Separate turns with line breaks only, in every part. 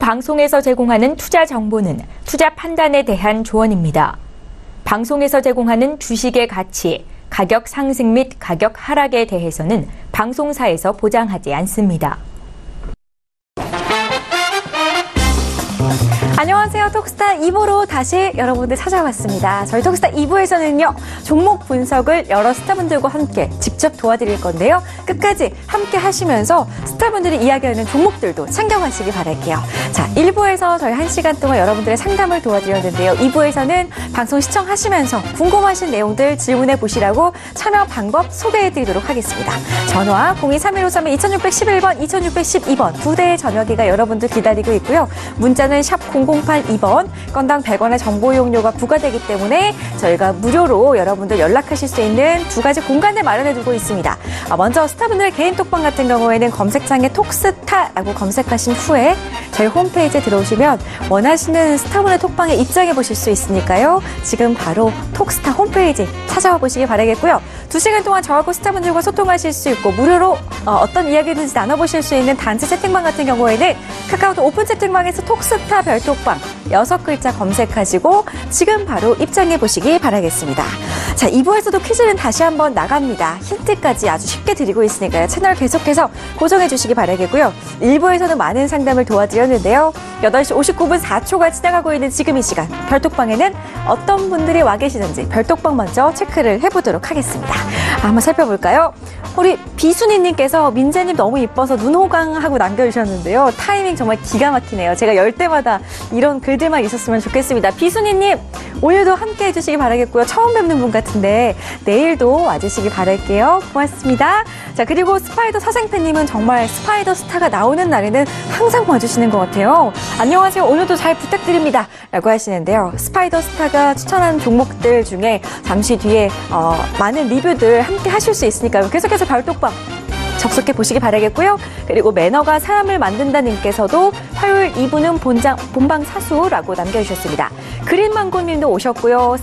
방송에서 제공하는 투자 정보는 투자 판단에 대한 조언입니다. 방송에서 제공하는 주식의 가치, 가격 상승 및 가격 하락에 대해서는 방송사에서 보장하지 않습니다.
안녕하세요. 톡스타 2부로 다시 여러분들 찾아왔습니다. 저희 톡스타 2부에서는요. 종목 분석을 여러 스타분들과 함께 직접 도와드릴 건데요. 끝까지 함께 하시면서 스타분들이 이야기하는 종목들도 챙겨가시기 바랄게요. 자, 1부에서 저희 1시간 동안 여러분들의 상담을 도와드렸는데요. 2부에서는 방송 시청하시면서 궁금하신 내용들 질문해 보시라고 참여 방법 소개해드리도록 하겠습니다. 전화 023153-2611번, 2612번 두 대의 전화기가 여러분들 기다리고 있고요. 문자는 샵 0082번, 건당 100원의 정보 이용료가 부과되기 때문에 저희가 무료로 여러분들 연락하실 수 있는 두 가지 공간을 마련해두고 있습니다. 먼저 스타분들의 개인 톡방 같은 경우에는 검색창에 톡스타라고 검색하신 후에 저희 홈페이지에 들어오시면 원하시는 스타분의 톡방에 입장해 보실 수 있으니까요. 지금 바로 톡스타 홈페이지 찾아와 보시기 바라겠고요. 2시간 동안 저하고 스타분들과 소통하실 수 있고 무료로 어떤 이야기든지 나눠보실 수 있는 단체 채팅방 같은 경우에는 카카오톡 오픈 채팅방에서 톡스타 별톡방 6글자 검색하시고 지금 바로 입장해 보시기 바라겠습니다. 자, 2부에서도 퀴즈는 다시 한번 나갑니다. 힌트까지 아주 쉽게 드리고 있으니까요. 채널 계속해서 고정해 주시기 바라겠고요. 1부에서는 많은 상담을 도와드렸는데요. 8시 59분 4초가 지나가고 있는 지금 이 시간 별톡방에는 어떤 분들이 와 계시는지 별톡방 먼저 체크를 해보도록 하겠습니다. 한번 살펴볼까요? 우리 비순이님께서 민재님 너무 이뻐서 눈호강하고 남겨주셨는데요. 타이밍 정말 기가 막히네요. 제가 열 때마다 이런 글들만 있었으면 좋겠습니다. 비순이님 오늘도 함께 해주시기 바라겠고요. 처음 뵙는 분 같은데 내일도 와주시기 바랄게요. 고맙습니다. 자, 그리고 스파이더 사생팬님은 정말 스파이더 스타가 나오는 날에는 항상 와주시는 것 같아요. 안녕하세요. 오늘도 잘 부탁드립니다. 라고 하시는데요. 스파이더 스타가 추천한 종목들 중에 잠시 뒤에 많은 리뷰들 함께 하실 수 있으니까요. 계속해서 별톡방 접속해 보시기 바라겠고요. 그리고 매너가 사람을 만든다님께서도 화요일 2부는 본방 사수라고 남겨주셨습니다. 그린망고님도 오셨고요.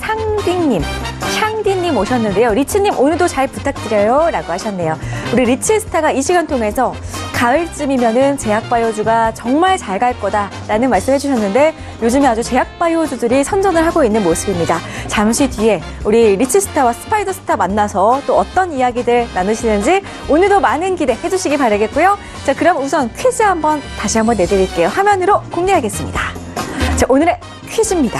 샹디님 오셨는데요. 리치님 오늘도 잘 부탁드려요 라고 하셨네요. 우리 리치스타가 이 시간 통해서 가을쯤이면은 제약바이오주가 정말 잘 갈 거다라는 말씀해 주셨는데 요즘에 아주 제약바이오주들이 선전을 하고 있는 모습입니다. 잠시 뒤에 우리 리치스타와 스파이더스타 만나서 또 어떤 이야기들 나누시는지 오늘도 많은 기대해 주시기 바라겠고요. 자, 그럼 우선 퀴즈 다시 한번 내드릴게요. 화면으로 공개하겠습니다. 자, 오늘의 퀴즈입니다.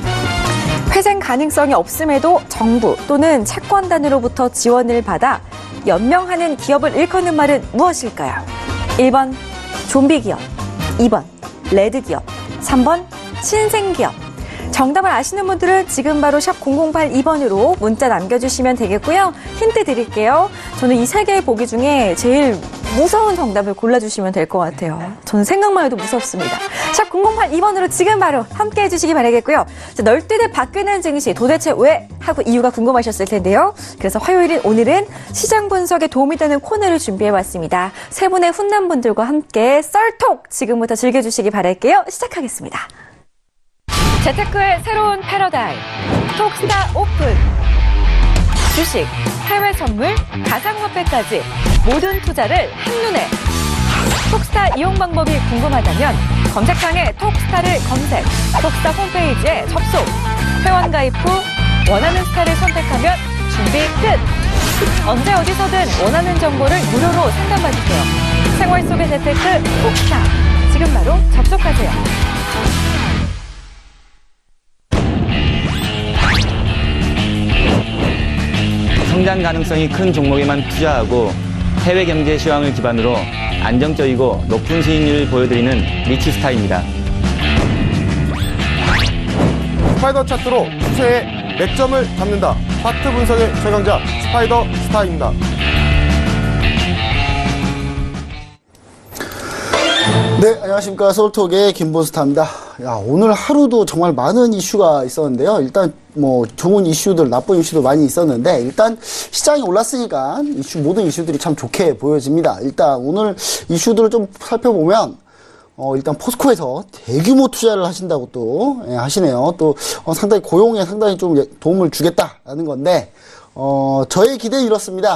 회생 가능성이 없음에도 정부 또는 채권단으로부터 지원을 받아 연명하는 기업을 일컫는 말은 무엇일까요? 1번 좀비 기업, 2번 레드 기업, 3번 신생 기업. 정답을 아시는 분들은 지금 바로 샵 0082번으로 문자 남겨주시면 되겠고요. 힌트 드릴게요. 저는 이 세 개의 보기 중에 제일 무서운 정답을 골라주시면 될 것 같아요. 저는 생각만 해도 무섭습니다. 샵 0082번으로 지금 바로 함께 해주시기 바라겠고요. 자, 널뛰듯 바뀌는 증시 도대체 왜? 하고 이유가 궁금하셨을 텐데요. 그래서 화요일인 오늘은 시장 분석에 도움이 되는 코너를 준비해봤습니다. 세 분의 훈남 분들과 함께 썰톡 지금부터 즐겨주시기 바랄게요. 시작하겠습니다. 재테크의 새로운 패러다임 톡스타 오픈. 주식, 해외 선물, 가상화폐까지 모든 투자를 한눈에. 톡스타 이용 방법이 궁금하다면 검색창에 톡스타를 검색, 톡스타 홈페이지에 접속, 회원 가입 후 원하는 스타를 선택하면 준비 끝! 언제 어디서든 원하는 정보를 무료로 상담받으세요. 생활 속의 재테크 톡스타, 지금 바로 접속하세요.
성장 가능성이 큰 종목에만 투자하고 해외 경제 시황을 기반으로 안정적이고 높은 수익률을 보여드리는 리치스타입니다.
스파이더 차트로 추세의 맥점을 잡는다. 차트 분석의 최강자 스파이더 스타입니다.
네, 안녕하십니까. 서울톡의 김본스타입니다. 야, 오늘 하루도 정말 많은 이슈가 있었는데요. 일단 좋은 이슈들, 나쁜 이슈도 많이 있었는데 일단 시장이 올랐으니까 모든 이슈들이 참 좋게 보여집니다. 일단 오늘 이슈들을 좀 살펴보면 일단 포스코에서 대규모 투자를 하신다고 또 하시네요. 또 상당히 고용에 상당히 좀 도움을 주겠다라는 건데 저의 기대는 이렇습니다.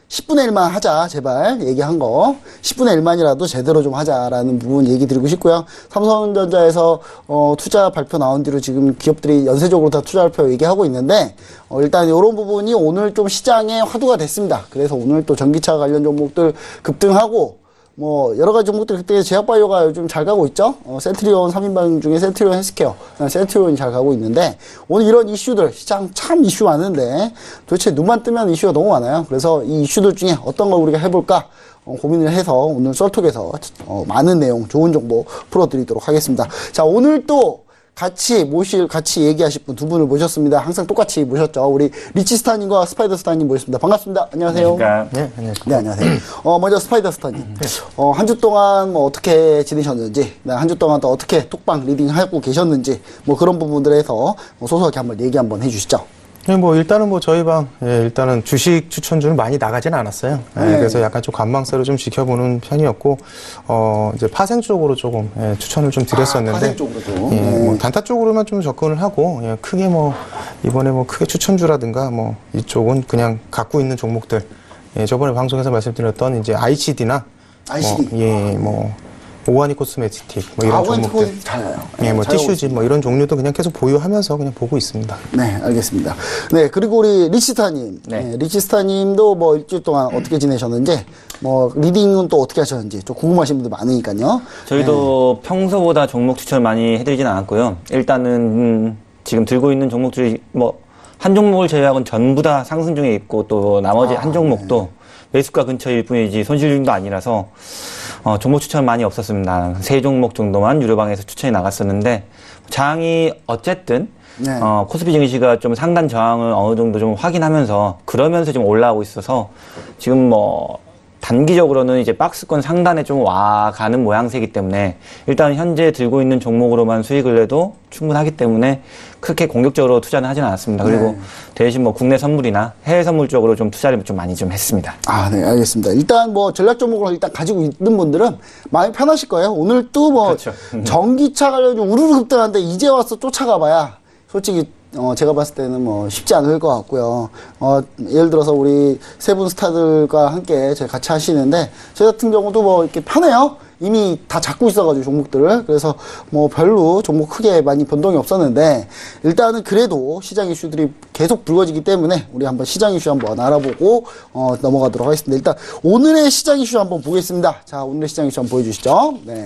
10분의 1만 하자, 제발. 얘기한 거. 10분의 1만이라도 제대로 좀 하자라는 부분 얘기 드리고 싶고요. 삼성전자에서, 투자 발표 나온 뒤로 지금 기업들이 연쇄적으로 다 투자 발표 얘기하고 있는데, 일단 이런 부분이 오늘 좀 시장에 화두가 됐습니다. 그래서 오늘 또 전기차 관련 종목들 급등하고, 뭐 여러 가지 종목들 그때 제약바이오가 요즘 잘 가고 있죠. 센트리온 3인방 중에 센트리온 헬스케어, 센트리온이 잘 가고 있는데 오늘 이런 이슈들 시장 참 이슈 많은데 도대체 눈만 뜨면 이슈가 너무 많아요. 그래서 이 이슈들 중에 어떤 걸 우리가 해볼까 고민을 해서 오늘 썰톡에서 많은 내용 좋은 정보 풀어드리도록 하겠습니다. 자, 오늘 또 같이 얘기하실 분 두 분을 모셨습니다. 항상 똑같이 모셨죠. 우리 리치스타님과 스파이더스타님 모셨습니다. 반갑습니다. 안녕하세요.
그러니까
네, 안녕하세요.
네, 안녕하세요. 먼저 스파이더스타님. 한 주 동안 뭐 어떻게 지내셨는지, 한 주 동안 또 어떻게 톡방 리딩하고 계셨는지, 뭐 그런 부분들에서 소소하게 한번 얘기 한번 해주시죠.
네, 뭐 일단은 뭐 저희 방 일단은 주식 추천주는 많이 나가진 않았어요. 그래서 약간 좀 관망세로 좀 지켜보는 편이었고 이제 파생 쪽으로 조금 추천을 좀 드렸었는데
파생 쪽으로도.
뭐 단타 쪽으로만 좀 접근을 하고 크게 뭐 이번에 뭐 크게 추천주라든가 뭐 이쪽은 그냥 갖고 있는 종목들 저번에 방송에서 말씀드렸던 이제 ICD나
ICD.
뭐 오가닉 코스메틱 뭐 이런 종목들,
잘해요.
뭐 티슈지 뭐 이런 종류도 그냥 계속 보유하면서 그냥 보고 있습니다.
네, 알겠습니다. 네, 그리고 우리 리치스타님,
네.
리치스타님도 뭐 일주일 동안 어떻게 지내셨는지, 뭐 리딩은 또 어떻게 하셨는지 좀 궁금하신 분들 많으니까요.
저희도 평소보다 종목 추천을 많이 해드리진 않았고요. 일단은 지금 들고 있는 종목들이 뭐 한 종목을 제외하고는 전부 다 상승 중에 있고 또 나머지 한 종목도 매수가 근처일 뿐이지 손실 중도 아니라서 종목 추천 많이 없었습니다. 3종목 정도만 유료방에서 추천이 나갔었는데 장이 어쨌든 코스피 증시가 좀 상단 저항을 어느 정도 좀 확인하면서 그러면서 좀 올라오고 있어서 지금 뭐 단기적으로는 이제 박스권 상단에 좀 와가는 모양새이기 때문에 일단 현재 들고 있는 종목으로만 수익을 내도 충분하기 때문에 그렇게 공격적으로 투자는 하진 않았습니다. 그리고 대신 뭐 국내 선물이나 해외 선물 쪽으로 좀 투자를 좀 많이 좀 했습니다.
네, 알겠습니다. 일단 뭐 전략 종목을 일단 가지고 있는 분들은 마음이 편하실 거예요. 오늘 또 뭐
그렇죠.
전기차 관련 우르르 급등하는데 이제 와서 쫓아가 봐야 솔직히 제가 봤을 때는 뭐 쉽지 않을 것 같고요. 예를 들어서 우리 세 분 스타들과 함께 제가 같이 하시는데 저 같은 경우도 뭐 이렇게 편해요. 이미 다 잡고 있어가지고 종목들을. 그래서 뭐 별로 종목 크게 많이 변동이 없었는데 일단은 그래도 시장 이슈들이 계속 불거지기 때문에 우리 한번 시장 이슈 한번 알아보고 넘어가도록 하겠습니다. 일단 오늘의 시장 이슈 한번 보겠습니다. 자, 오늘의 시장 이슈 한번 보여주시죠. 네.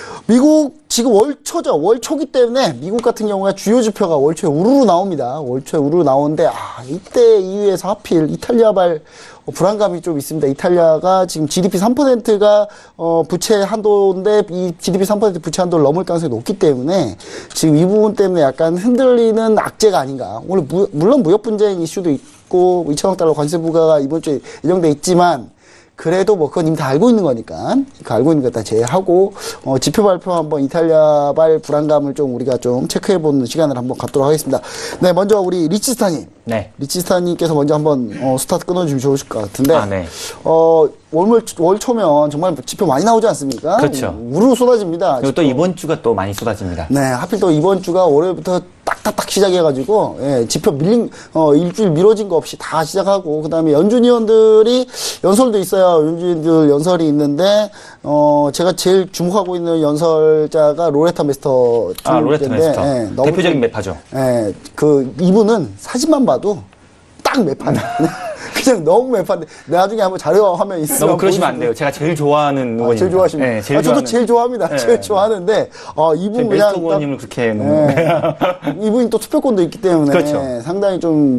미국 지금 월초죠. 월초기 때문에 미국 같은 경우에 주요 지표가 월초에 우르르 나옵니다. 월초에 우르르 나오는데 이때 이후에서 하필 이탈리아발 불안감이 좀 있습니다. 이탈리아가 지금 GDP 3%가 부채 한도인데 이 GDP 3% 부채 한도를 넘을 가능성이 높기 때문에 지금 이 부분 때문에 약간 흔들리는 악재가 아닌가. 오늘 물론 무역 분쟁 이슈도 있고 2천억 달러 관세 부과가 이번 주에 예정돼 있지만 그래도 뭐 그건 이미 다 알고 있는 거니까 그 알고 있는 거 다 제외하고 지표 발표 한번 이탈리아발 불안감을 좀 우리가 좀 체크해보는 시간을 한번 갖도록 하겠습니다. 네, 먼저 우리 리치스타님.
네.
리치스타님께서 먼저 한번 스타트 끊어주면 좋으실 것 같은데.
네.
월 초면 정말 지표 많이 나오지 않습니까?
그렇죠.
우르르 쏟아집니다.
그리고 또 이번 주가 또 많이 쏟아집니다.
네, 하필 또 이번 주가 월요일부터 딱딱딱 시작해가지고, 지표 일주일 미뤄진 거 없이 다 시작하고, 그 다음에 연준위원들이 연설도 있어요. 연준위원들 연설이 있는데, 제가 제일 주목하고 있는 연설자가 로레타 메스터.
로레타 메스터. 대표적인 매파죠.
이분은 사진만 봐도 딱 매파네. 그냥 너무 매파인데 나중에 한번 자료 화면 있으면
너무 그러시면 안 돼요. 제가 제일 좋아하는 의원입니다.
제일 좋아하십니다.
네, 제일
저도 제일 좋아합니다.
네.
제일 좋아하는데 이분 그냥
메스터 의원님을 그렇게
이분이 또 투표권도 있기 때문에
그렇죠.
상당히 좀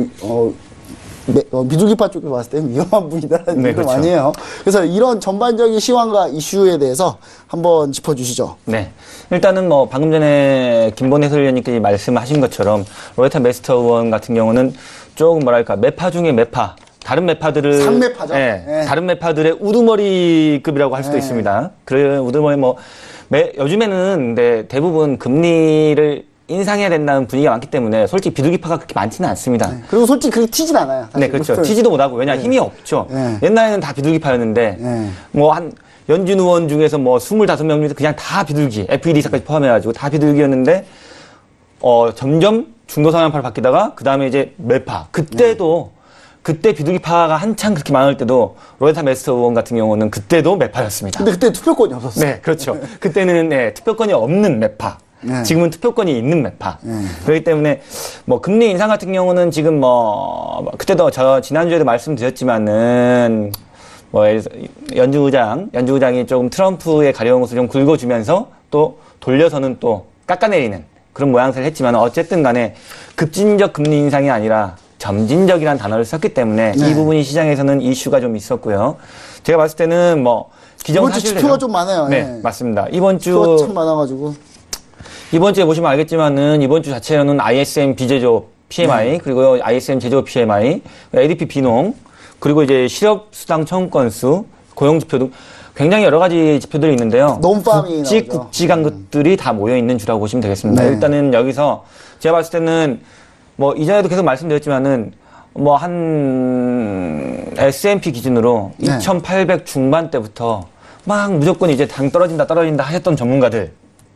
비둘기파 쪽에서 봤을 때 위험한 분이다라는 얘기도
그렇죠.
많이 해요. 그래서 이런 전반적인 시황과 이슈에 대해서 한번 짚어주시죠.
네. 일단은 뭐 방금 전에 김본 해설위원님께서 말씀하신 것처럼 로레타 메스터 의원 같은 경우는 조금 뭐랄까 매파 중에 매파. 다른 매파들을
상매파죠.
다른 매파들의 우두머리급이라고 할 수도 있습니다. 그래 우두머리 요즘에는 근데 대부분 금리를 인상해야 된다는 분위기가 많기 때문에 솔직히 비둘기파가 그렇게 많지는 않습니다.
그리고 솔직히 그렇게 튀진 않아요.
네, 그렇죠. 튀지도 못하고 왜냐 힘이 없죠. 옛날에는 다 비둘기파였는데 뭐 연준 의원 중에서 뭐 25명 중에서 그냥 다 비둘기, FED사까지 포함해가지고 다 비둘기였는데 점점 중도 성향파로 바뀌다가 그 다음에 이제 매파. 그때도 그때 비둘기파가 한창 그렇게 많을 때도 로레타 메스터 의원 같은 경우는 그때도 매파였습니다.
근데 그때 투표권이 없었어요.
네, 그렇죠. 그때는 투표권이 없는 매파.
네.
지금은 투표권이 있는 매파. 그렇기 때문에 뭐 금리 인상 같은 경우는 지금 뭐 그때도 저 지난주에도 말씀드렸지만은 뭐 연주의장이 조금 트럼프의 가려운 것을 좀 긁어주면서 또 돌려서는 또 깎아내리는 그런 모양새를 했지만 어쨌든 간에 급진적 금리 인상이 아니라 점진적이라는 단어를 썼기 때문에 이 부분이 시장에서는 이슈가 좀 있었고요. 제가 봤을 때는 뭐
이번 주 지표가 좀 많아요.
네, 맞습니다. 이번
지표가 참 많아가지고.
이번 주에 보시면 알겠지만은 이번 주 자체로는 ISM 비제조업 PMI 그리고 ISM 제조업 PMI, ADP 비농 그리고 이제 실업수당 청구 건수, 고용지표 등 굉장히 여러 가지 지표들이 있는데요.
논팜이
굵직굵직한 것들이 다 모여 있는 주라고 보시면 되겠습니다. 일단은 여기서 제가 봤을 때는 뭐 이전에도 계속 말씀드렸지만은 뭐 한 S&P 기준으로 2,800 중반대부터 막 무조건 이제 당 떨어진다 하셨던 전문가들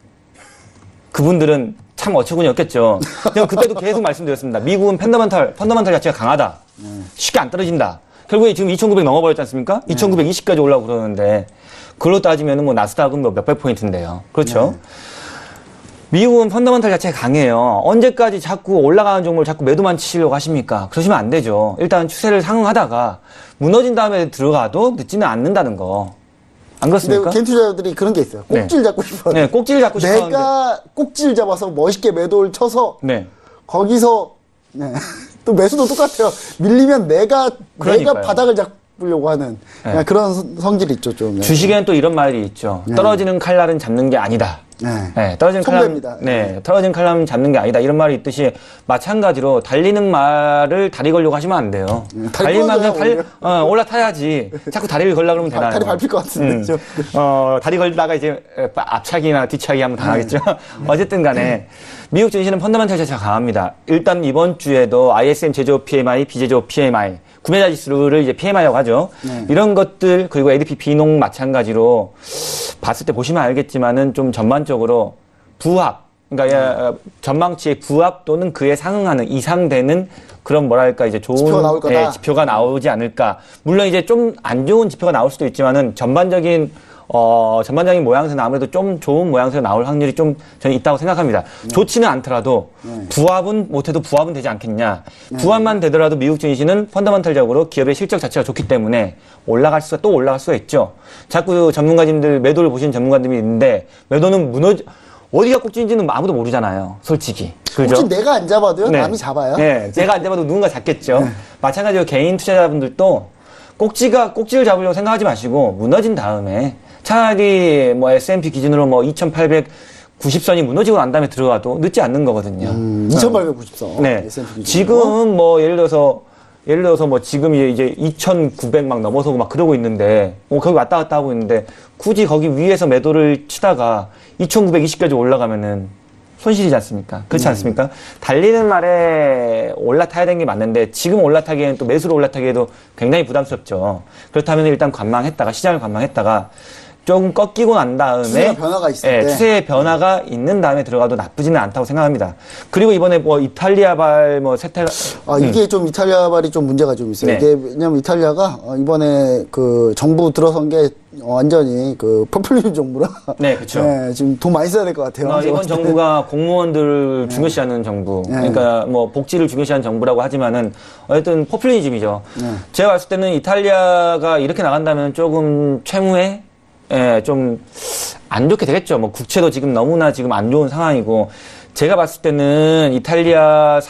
그분들은 참 어처구니 없겠죠. 제가 그때도 계속 말씀드렸습니다. 미국은 펀더멘탈 자체가 강하다. 쉽게 안 떨어진다. 결국에 지금 2,900 넘어버렸지 않습니까? 2,920까지 올라오고 그러는데 그걸로 따지면 뭐 나스닥은 뭐 몇백 포인트인데요. 그렇죠? 미국은 펀더멘탈 자체가 강해요. 언제까지 자꾸 올라가는 종목을 자꾸 매도만 치려고 하십니까? 그러시면 안 되죠. 일단 추세를 상응하다가 무너진 다음에 들어가도 늦지는 않는다는 거. 안 그렇습니까?
근데 개인 투자자들이 그런 게 있어요. 꼭지를 잡고 싶어요.
네, 꼭지를 잡고 싶어요.
내가 꼭지를 잡아서 멋있게 매도를 쳐서 거기서 또 매수도 똑같아요. 밀리면 내가 바닥을 잡으려고 하는 그런 성질이 있죠, 좀.
주식에는 또 이런 말이 있죠. 떨어지는 칼날은 잡는 게 아니다. 떨어진 칼날은 잡는 게 아니다. 이런 말이 있듯이 마찬가지로 달리는 말을 다리 걸려고 하시면 안 돼요. 달릴만 그냥 올라타야지. 자꾸 다리를 걸려 그러면 되나요?
다리 밟힐 것 같은데.
다리 걸다가 이제 앞차기나 뒤차기 하면 당하겠죠. 어쨌든 간에 미국 증시는 펀더멘탈 자체가 강합니다. 일단 이번 주에도 ISM 제조업 PMI, 비제조업 PMI, 구매자 지수를 이제 PMI라고 하죠. 이런 것들 그리고 ADP 비농 마찬가지로 봤을 때 보시면 알겠지만은 좀 전반적으로 부합, 그러니까 전망치의 부합 또는 그에 상응하는 이상되는 그런 뭐랄까 이제 좋은 지표가 나오지 않을까. 물론 이제 좀 안 좋은 지표가 나올 수도 있지만은 전반적인 모양새는 아무래도 좀 좋은 모양새가 나올 확률이 좀 저는 있다고 생각합니다. 좋지는 않더라도 부합은 못해도 부합은 되지 않겠냐. 부합만 되더라도 미국 증시는 펀더멘탈적으로 기업의 실적 자체가 좋기 때문에 올라갈 수가 있죠. 자꾸 전문가님들 매도를 보시는 전문가님이 있는데 매도는 어디가 꼭지인지는 아무도 모르잖아요. 솔직히. 그죠?
혹시 내가 안 잡아도요? 남이 잡아요?
네. 내가 안 잡아도 누군가 잡겠죠. 마찬가지로 개인 투자자분들도 꼭지를 잡으려고 생각하지 마시고 무너진 다음에 차라리 뭐 S&P 기준으로 뭐 2,890선이 무너지고 난 다음에 들어가도 늦지 않는 거거든요.
2,890선.
네. 지금 뭐 예를 들어서 뭐 지금 이제 2,900 막 넘어서고 막 그러고 있는데 거기 왔다 갔다 하고 있는데 굳이 거기 위에서 매도를 치다가 2,920까지 올라가면은 손실이지 않습니까? 그렇지 않습니까? 달리는 말에 올라타야 되는 게 맞는데 지금 올라타기에는 또 매수로 올라타기에도 굉장히 부담스럽죠. 그렇다면 일단 시장을 관망했다가 조금 꺾이고 난 다음에
추세의 변화가 있을 때
추세의 변화가 있는 다음에 들어가도 나쁘지는 않다고 생각합니다. 그리고 이번에 뭐 이탈리아발
이게 좀 이탈리아발이 좀 문제가 좀 있어요. 이게 왜냐면 이탈리아가 이번에 그 정부 들어선 게 완전히 그 포퓰리즘 정부라.
네, 그렇죠.
지금 돈 많이 써야 될 것 같아요.
이번 정부가 공무원들을 중요시하는 정부. 그러니까 뭐 복지를 중요시하는 정부라고 하지만은 어쨌든 포퓰리즘이죠. 제가 봤을 때는 이탈리아가 이렇게 나간다면 조금 채무에 좀 안 좋게 되겠죠. 뭐 국채도 지금 너무나 지금 안 좋은 상황이고 제가 봤을 때는 이탈리아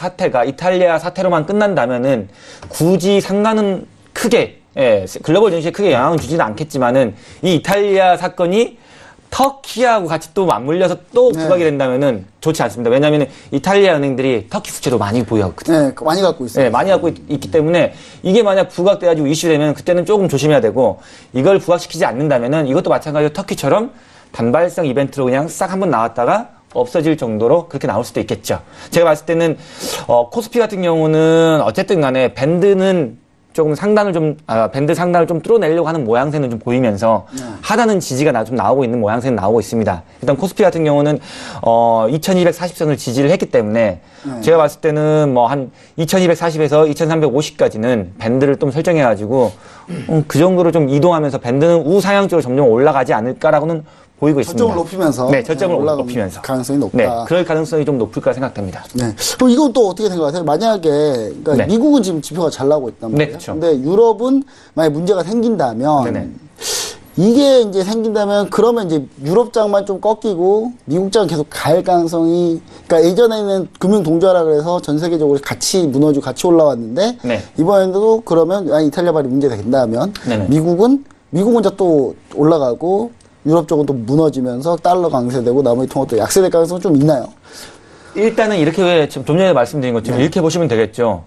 사태로만 끝난다면은 굳이 상관은 크게 글로벌 증시에 크게 영향을 주지는 않겠지만은 이 이탈리아 사건이 터키하고 같이 또 맞물려서 또 부각이 된다면은 좋지 않습니다. 왜냐하면 이탈리아 은행들이 터키 국채도 많이 보유하거든요.
네, 많이 갖고 있어요.
네, 많이 갖고 있기 때문에 이게 만약 부각돼가지고 이슈되면 그때는 조금 조심해야 되고 이걸 부각시키지 않는다면은 이것도 마찬가지로 터키처럼 단발성 이벤트로 그냥 싹 한번 나왔다가 없어질 정도로 그렇게 나올 수도 있겠죠. 제가 봤을 때는 코스피 같은 경우는 어쨌든 간에 밴드는 조금 상단을 밴드 상단을 좀 뚫어내려고 하는 모양새는 좀 보이면서 하단은 지지가 좀 나오고 있는 모양새는 나오고 있습니다. 일단 코스피 같은 경우는 2240선을 지지를 했기 때문에 제가 봤을 때는 뭐 한 2240에서 2350까지는 밴드를 좀 설정해가지고 그 정도로 좀 이동하면서 밴드는 우상향 쪽으로 점점 올라가지 않을까라고는 보이고 있습니다.
저점을 높이면서.
네, 저점을
올라가는
높이면서.
가능성이 높다.
네, 그럴 가능성이 좀 높을까 생각됩니다.
네. 그럼 이건 또 어떻게 생각하세요? 만약에, 그러니까
네.
미국은 지금 지표가 잘 나오고 있단 말이에요.
네, 그쵸.
근데 유럽은 만약에 문제가 생긴다면,
네네.
이게 이제 생긴다면, 그러면 이제 유럽장만 좀 꺾이고, 미국장은 계속 갈 가능성이, 그러니까 예전에는 금융 동조하라 그래서 전 세계적으로 같이 무너지고 같이 올라왔는데,
네.
이번에도 그러면, 이탈리아 발이 문제가 된다면,
네네.
미국 혼자 또 올라가고, 유럽 쪽은 또 무너지면서 달러 강세되고 나머지 통화도 약세될 가능성은 좀 있나요?
일단은 이렇게 좀 전에 말씀드린 것처럼 이렇게 보시면 되겠죠.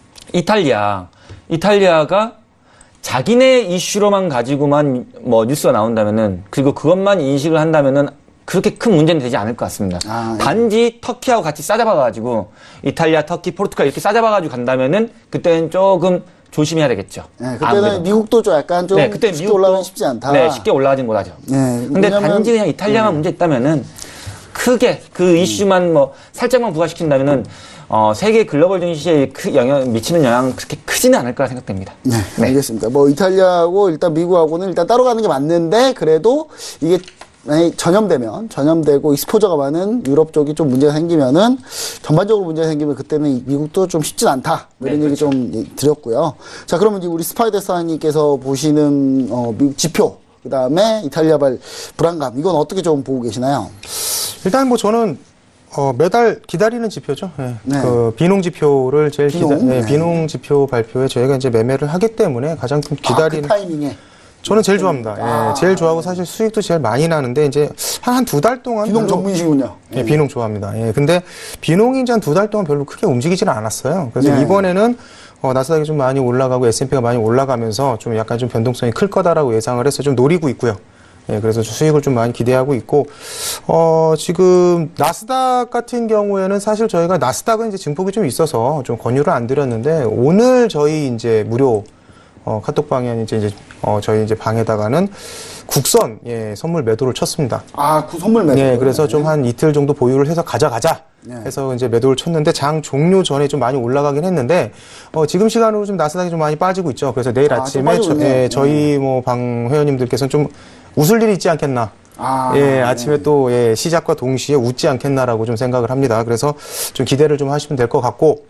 이탈리아가 자기네 이슈로만 가지고만 뭐 뉴스가 나온다면은, 그리고 그것만 인식을 한다면은 그렇게 큰 문제는 되지 않을 것 같습니다.
예.
단지 터키하고 같이 싸잡아가지고 이탈리아, 터키, 포르투갈 이렇게 싸잡아가지고 간다면은 그때는 조금 조심해야 되겠죠.
네, 그때는
아무래도.
미국도 좀 약간 좀
네, 그때
쉽게
미국도
올라가기 쉽지 않다.
네, 쉽게 올라가진 못하죠.
네,
근데
왜냐면-
단지 그냥 이탈리아만 문제 있다면은 크게 그 이슈만 뭐 살짝만 부각시킨다면은 세계 글로벌 증시에 미치는 영향은 그렇게 크지는 않을 거라 생각됩니다.
네, 알겠습니다. 뭐 이탈리아하고 일단 미국하고는 일단 따로 가는 게 맞는데 그래도 이게 만약에 전염되고 익스포저가 많은 유럽 쪽이 좀 문제가 생기면은 전반적으로 문제가 생기면 그때는 미국도 좀 쉽진 않다. 뭐 이런 얘기 좀 드렸고요. 자, 그러면 이제 우리 스파이더 사님께서 보시는 미국 지표, 그 다음에 이탈리아발 불안감, 이건 어떻게 좀 보고 계시나요?
일단 뭐 저는 매달 기다리는 지표죠. 예.
네.
그 비농 지표를 제일
네.
비농 지표 발표에 저희가 이제 매매를 하기 때문에 가장 좀 기다리는.
그 타이밍에.
저는 제일 좋아합니다. 예, 제일 좋아하고 사실 수익도 제일 많이 나는데 이제 한 두 달 동안
비농
별로-
전문이시군요.
예, 비농 좋아합니다. 예, 근데 비농이 이제 한 두 달 동안 별로 크게 움직이지는 않았어요. 그래서
네.
이번에는 나스닥이 좀 많이 올라가고 S&P가 많이 올라가면서 좀 약간 좀 변동성이 클 거다라고 예상을 해서 좀 노리고 있고요. 예, 그래서 수익을 좀 많이 기대하고 있고, 지금 나스닥 같은 경우에는 사실 저희가 나스닥은 이제 증폭이 좀 있어서 좀 권유를 안 드렸는데 오늘 저희 이제 무료 카톡 방에 저희 이제 방에다가는 국선 선물 매도를 쳤습니다.
선물 매도.
네, 그래서 좀 한 이틀 정도 보유를 해서 가져가자.
네.
해서 이제 매도를 쳤는데 장 종료 전에 좀 많이 올라가긴 했는데 지금 시간으로 좀 나스닥이 좀 많이 빠지고 있죠. 그래서 내일
좀
아침에
빠지고 있네요.
저희 뭐 방 회원님들께서는 좀 웃을 일이 있지 않겠나. 아침에 또 시작과 동시에 웃지 않겠나라고 좀 생각을 합니다. 그래서 좀 기대를 좀 하시면 될 것 같고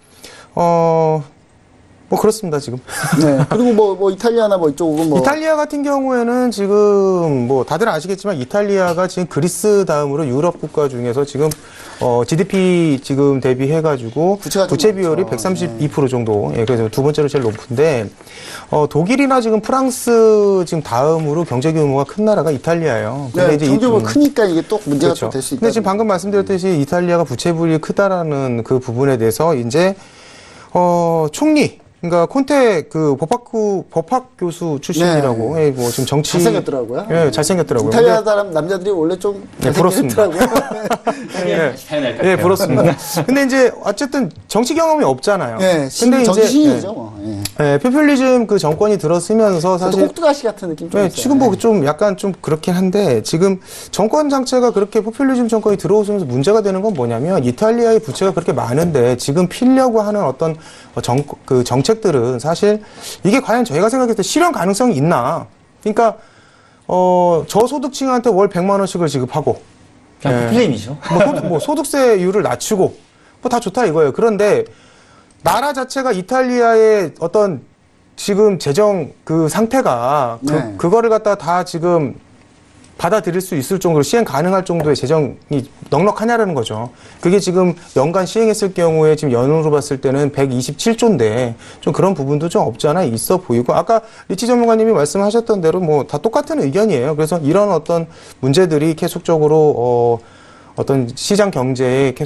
뭐 그렇습니다 지금.
네. 그리고 뭐 이탈리아나 뭐 이쪽은 뭐
이탈리아 같은 경우에는 지금 뭐 다들 아시겠지만 이탈리아가 지금 그리스 다음으로 유럽 국가 중에서 지금 GDP 지금 대비해가지고
부채가 좀
부채 비율이
많죠.
132% 정도. 그래서 두 번째로 제일 높은데 독일이나 지금 프랑스 지금 다음으로 경제 규모가 큰 나라가 이탈리아예요. 근데 이제
경제가 크니까 이게 또 문제가
그렇죠.
또 될 수 있다.
근데 지금 방금 말씀드렸듯이 이탈리아가 부채 비율이 크다라는 그 부분에 대해서 이제 총리 그러니까 콘테 그 법학 교수 출신이라고
네.
뭐 지금 정치
잘생겼더라고요.
예, 잘생겼더라고요.
이탈리아 사람 남자들이 원래 좀
부럽습니다.
잘생겼더라고요.
예, 부럽습니다. 근데 이제 어쨌든 정치 경험이 없잖아요.
네,
근데
정치
이제
신인이죠. 뭐.
포퓰리즘 그 정권이 들어서면서
사실
사실
꼭두가시 같은 느낌 좀 있어요.
지금 뭐 좀 약간 좀 그렇긴 한데 지금 정권 자체가 그렇게 포퓰리즘 정권이 들어오면서 문제가 되는 건 뭐냐면 이탈리아의 부채가 그렇게 많은데 지금 피려고 하는 어떤 그 정책들은 사실 이게 과연 저희가 생각했을 때 실현 가능성이 있나? 그러니까 저소득층한테 월 100만 원씩을 지급하고
그냥 플레임이죠.
뭐 소득세율을 낮추고 뭐 다 좋다 이거예요. 그런데 나라 자체가 이탈리아의 어떤 지금 재정 그 상태가
네.
그거를 갖다 다 지금 받아들일 수 있을 정도로 시행 가능할 정도의 재정이 넉넉하냐라는 거죠. 그게 지금 연간 시행했을 경우에 지금 연으로 봤을 때는 127조인데 좀 그런 부분도 좀 없지 않아 있어 보이고 아까 리치 전문가님이 말씀하셨던 대로 뭐 다 똑같은 의견이에요. 그래서 이런 어떤 문제들이 계속적으로 어떤 시장 경제에 계속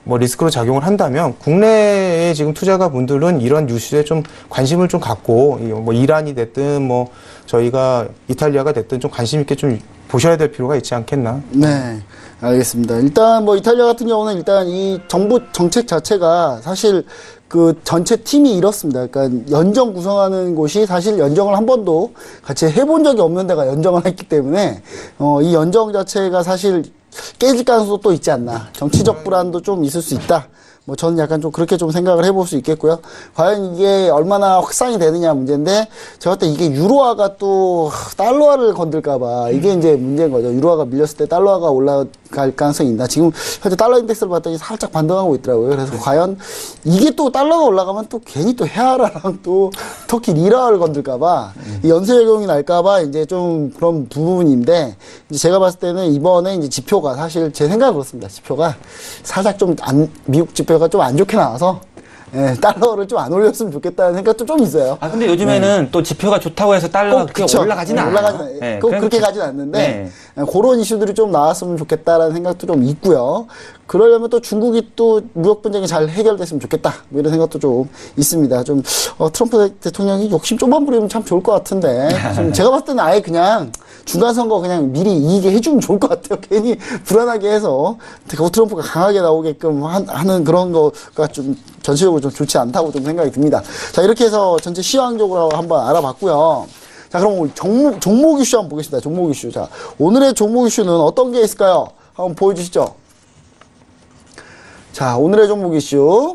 뭐 리스크로 작용을 한다면 국내에 지금 투자가 분들은 이런 뉴스에 좀 관심을 좀 갖고 뭐 이란이 됐든 뭐 저희가 이탈리아가 됐든 좀 관심 있게 좀 보셔야 될 필요가 있지 않겠나.
네, 알겠습니다. 일단 뭐 이탈리아 같은 경우는 일단 이 정부 정책 자체가 사실 그 전체 팀이 이렇습니다. 그러니까 연정 구성하는 곳이 사실 연정을 한 번도 같이 해본 적이 없는 데가 연정을 했기 때문에 이 연정 자체가 사실 깨질 가능성도 또 있지 않나. 정치적 불안도 좀 있을 수 있다. 뭐 저는 약간 좀 그렇게 좀 생각을 해볼 수 있겠고요. 과연 이게 얼마나 확산이 되느냐 문제인데 제가 볼 때 이게 유로화가 또 달러화를 건들까봐 이게 이제 문제인 거죠. 유로화가 밀렸을 때 달러화가 올라갈 가능성이 있나. 지금 현재 달러 인덱스를 봤더니 살짝 반등하고 있더라고요. 그래서 과연 이게 또 달러가 올라가면 또 괜히 또 헤아라랑 또 터키 리라를 건들까봐 이 연쇄작용이 날까봐 이제 좀 그런 부분인데 이제 제가 봤을 때는 이번에 이제 지표가 사실 제 생각은 그렇습니다. 지표가 살짝 좀 미국 지표가 좀 안 좋게 나와서 예, 달러를 좀 안 올렸으면 좋겠다는 생각도 좀 있어요.
아 근데 요즘에는 또 지표가 좋다고 해서 달러가 그렇게 올라가지는 않아요. 네,
꼭 그렇게 가진 않는데 그런 이슈들이 좀 나왔으면 좋겠다라는 생각도 좀 있고요. 그러려면 또 중국이 또 무역 분쟁이 잘 해결됐으면 좋겠다. 뭐 이런 생각도 좀 있습니다. 좀 트럼프 대통령이 욕심 좀만 부리면 참 좋을 것 같은데 제가 봤을 때는 아예 그냥 중간 선거 그냥 미리 이기게 해주면 좋을 것 같아요. 괜히 불안하게 해서 트럼프가 강하게 나오게끔 하는 그런 거가 좀 전체적으로 좀 좋지 않다고 좀 생각이 듭니다. 자, 이렇게 해서 전체 시황적으로 한번 알아봤고요. 자, 그럼 종목 이슈 한번 보겠습니다. 종목 이슈. 자, 오늘의 종목 이슈는 어떤 게 있을까요? 한번 보여주시죠. 자, 오늘의 종목 이슈.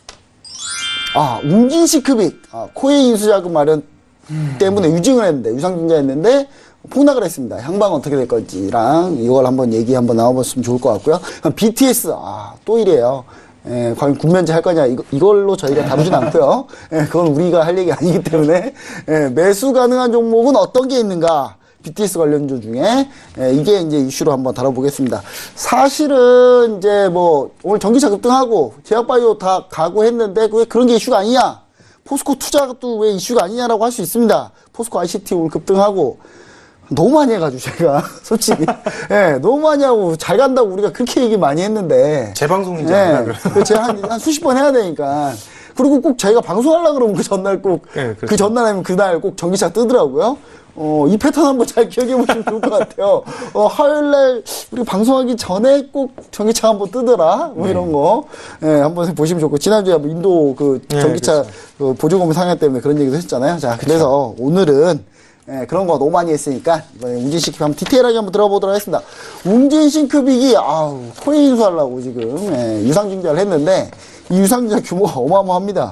웅진시크빅. 코웨이 인수자금 마련 때문에 유증을 했는데, 유상증자 했는데, 폭락을 했습니다. 향방 어떻게 될 건지랑 이걸 한번 얘기 한번 나와봤으면 좋을 것 같고요. BTS, 또 이래요. 과연 군면제 할 거냐, 이걸로 저희가 다루진 않고요. 그건 우리가 할 얘기 아니기 때문에, 매수 가능한 종목은 어떤 게 있는가. BTS 관련주 중에, 이게 이제 이슈로 한번 다뤄보겠습니다. 사실은 이제 뭐, 오늘 전기차 급등하고, 제약바이오 다 가고 했는데, 왜 그런 게 이슈가 아니냐? 포스코 투자도 왜 이슈가 아니냐라고 할 수 있습니다. 포스코 ICT 오늘 급등하고, 너무 많이 해가지고 제가 솔직히 너무 많이 하고 잘 간다고 우리가 그렇게 얘기 많이 했는데
재방송이지 않나
제가 한 수십 번 해야 되니까 그리고 꼭 저희가 방송하려고 그러면 그 전날 꼭 그 전날 하면 그날 꼭 전기차 뜨더라고요. 이 패턴 한번 잘 기억해 보시면 좋을 것 같아요. 화요일날 우리 방송하기 전에 꼭 전기차 한번 뜨더라. 뭐 이런 거. 한번 보시면 좋고. 지난주에 뭐 인도 그 전기차 그 보조금 상해 때문에 그런 얘기도 했잖아요. 자, 그래서 오늘은 그런 거 너무 많이 했으니까 이번에 웅진싱크빅 한번 디테일하게 한번 들어보도록 하겠습니다. 웅진싱크빅이 코웨이 인수하려고 지금 유상증자를 했는데 이 유상증자 규모가 어마어마합니다.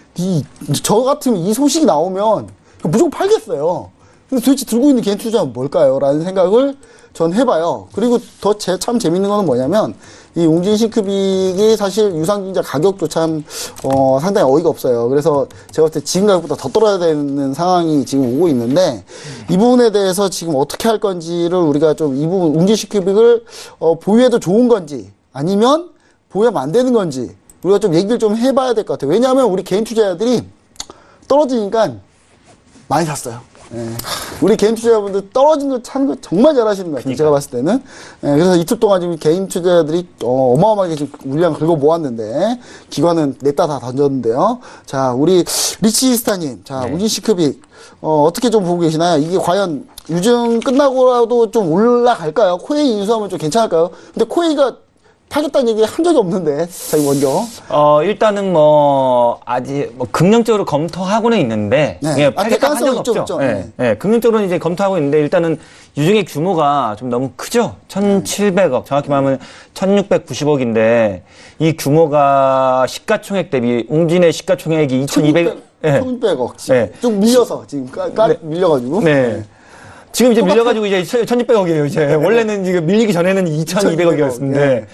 저 같으면 이 소식이 나오면 무조건 팔겠어요. 근데 도대체 들고 있는 개인 투자는 뭘까요? 라는 생각을 전 해봐요. 그리고 더 참 재밌는 거는 뭐냐면 이 웅진싱크빅이 사실 유상증자 가격도 참 상당히 어이가 없어요. 그래서 제가 볼 때 지금 가격보다 더 떨어져야 되는 상황이 지금 오고 있는데 이 부분에 대해서 지금 어떻게 할 건지를 우리가 좀 이 부분 웅진싱크빅을 보유해도 좋은 건지 아니면 보유하면 안 되는 건지 우리가 좀 얘기를 좀 해봐야 될 것 같아요. 왜냐하면 우리 개인 투자자들이 떨어지니까 많이 샀어요. 우리 개인 투자자분들 떨어진 거 찾는 거 정말 잘하시는 것 같아요. 제가 봤을 때는. 그래서 이틀 동안 지금 개인 투자자들이 어마어마하게 지금 물량 긁어 모았는데, 기관은 냈다 다 던졌는데요. 자, 우리 리치스타님. 자, 웅진싱크빅. 어떻게 좀 보고 계시나요? 이게 과연 유증 끝나고라도 좀 올라갈까요? 코웨이 인수하면 좀 괜찮을까요? 근데 코웨이가 팔겠다는 얘기 한 적이 없는데, 자기 먼저.
일단은 아직 긍정적으로 검토하고는 있는데, 팔겠다는 한 적은 없죠. 긍정적으로는 이제 검토하고 있는데, 일단은 유증의 규모가 좀 너무 크죠? 1,700억, 정확히 말하면 1,690억인데, 이 규모가 시가총액 대비, 웅진의 시가총액이
1,600억. 좀 밀려서, 지금 밀려가지고.
지금 이제 밀려가지고 이제 1,600억이에요, 이제. 원래는 지금 밀리기 전에는 2,200억이었는데,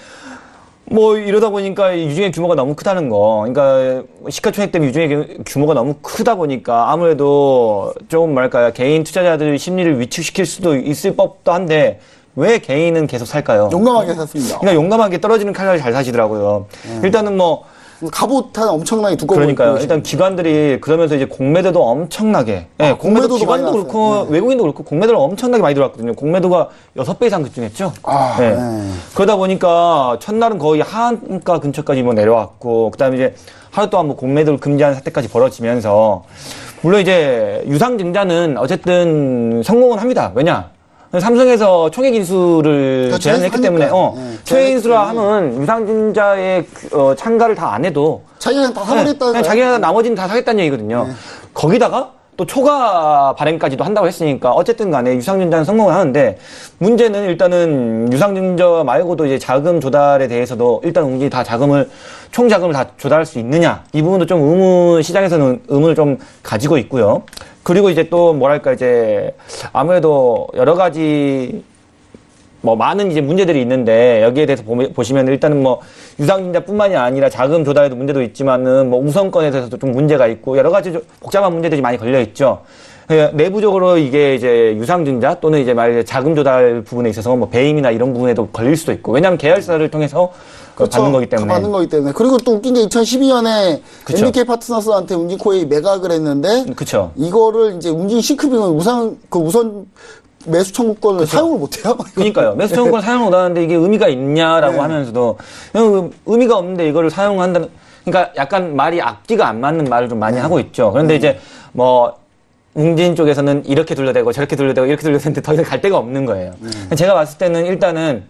이러다 보니까 유증의 규모가 너무 크다는 거. 그러니까, 시가총액 때문에 유증의 규모가 너무 크다 보니까 아무래도 좀 개인 투자자들 심리를 위축시킬 수도 있을 법도 한데, 왜 개인은 계속 살까요?
용감하게 샀습니다.
그러니까 용감하게 떨어지는 칼날을 잘 사시더라고요. 일단은
갑옷한 엄청나게 두꺼워
그러니까요.
보이고
일단 기관들이 그러면서 이제 공매도도 엄청나게, 예,
공매도도
기관도
많이
그렇고
나왔어요. 네.
외국인도 그렇고 공매도를 엄청나게 많이 들어왔거든요. 공매도가 6배 이상 급증했죠. 예.
네.
그러다 보니까 첫날은 거의 하한가 근처까지 뭐 내려왔고, 그다음에 이제 하루 동안 뭐 공매도를 금지하는 사태까지 벌어지면서, 물론 이제 유상증자는 어쨌든 성공은 합니다. 왜냐? 삼성에서 총액 인수를
그러니까
제한했기 때문에
하니까. 네.
총액 인수라
때문에.
하면 유상증자의 참가를 다 안 해도
자기가 다 사버렸다는
그냥 자기가 나머지는 다 사겠다는 얘기거든요. 거기다가 또 초과 발행까지도 한다고 했으니까 어쨌든 간에 유상증자는 성공을 하는데, 문제는 일단은 유상증자 말고도 이제 자금 조달에 대해서도 일단 웅진이 다 총 자금을 다 조달할 수 있느냐, 이 부분도 좀 시장에서는 의문을 좀 가지고 있고요. 그리고 이제 또 뭐랄까, 이제 아무래도 여러 가지 뭐 많은 이제 문제들이 있는데, 여기에 대해서 보시면 일단은 뭐 유상증자뿐만이 아니라 자금 조달에도 문제도 있지만은 뭐 우선권에 대해서도 좀 문제가 있고 여러 가지 좀 복잡한 문제들이 많이 걸려 있죠. 내부적으로 이게 이제 유상증자 또는 이제 말이제 자금 조달 부분에 있어서 뭐 배임이나 이런 부분에도 걸릴 수도 있고, 왜냐하면 계열사를 통해서 받는 거기 때문에.
받는 거기 때문에. 그리고 또 웃긴 게 2012년에
그쵸.
MBK 파트너스한테 웅진코웨이 매각을 했는데,
그쵸.
이거를 이제 웅진 싱크빙은 우선 매수 청구권을 사용을 못해요.
그러니까요. 매수 청구권 사용을 못하는데 이게 의미가 있냐라고
네.
하면서도 의미가 없는데 이거를 사용한다는, 그러니까 약간 말이 앞뒤가 안 맞는 말을 좀 많이 하고 있죠. 그런데 이제 뭐 웅진 쪽에서는 이렇게 돌려대고 저렇게 돌려대고 이렇게 돌려대는데 더 이상 갈 데가 없는 거예요. 제가 봤을 때는 일단은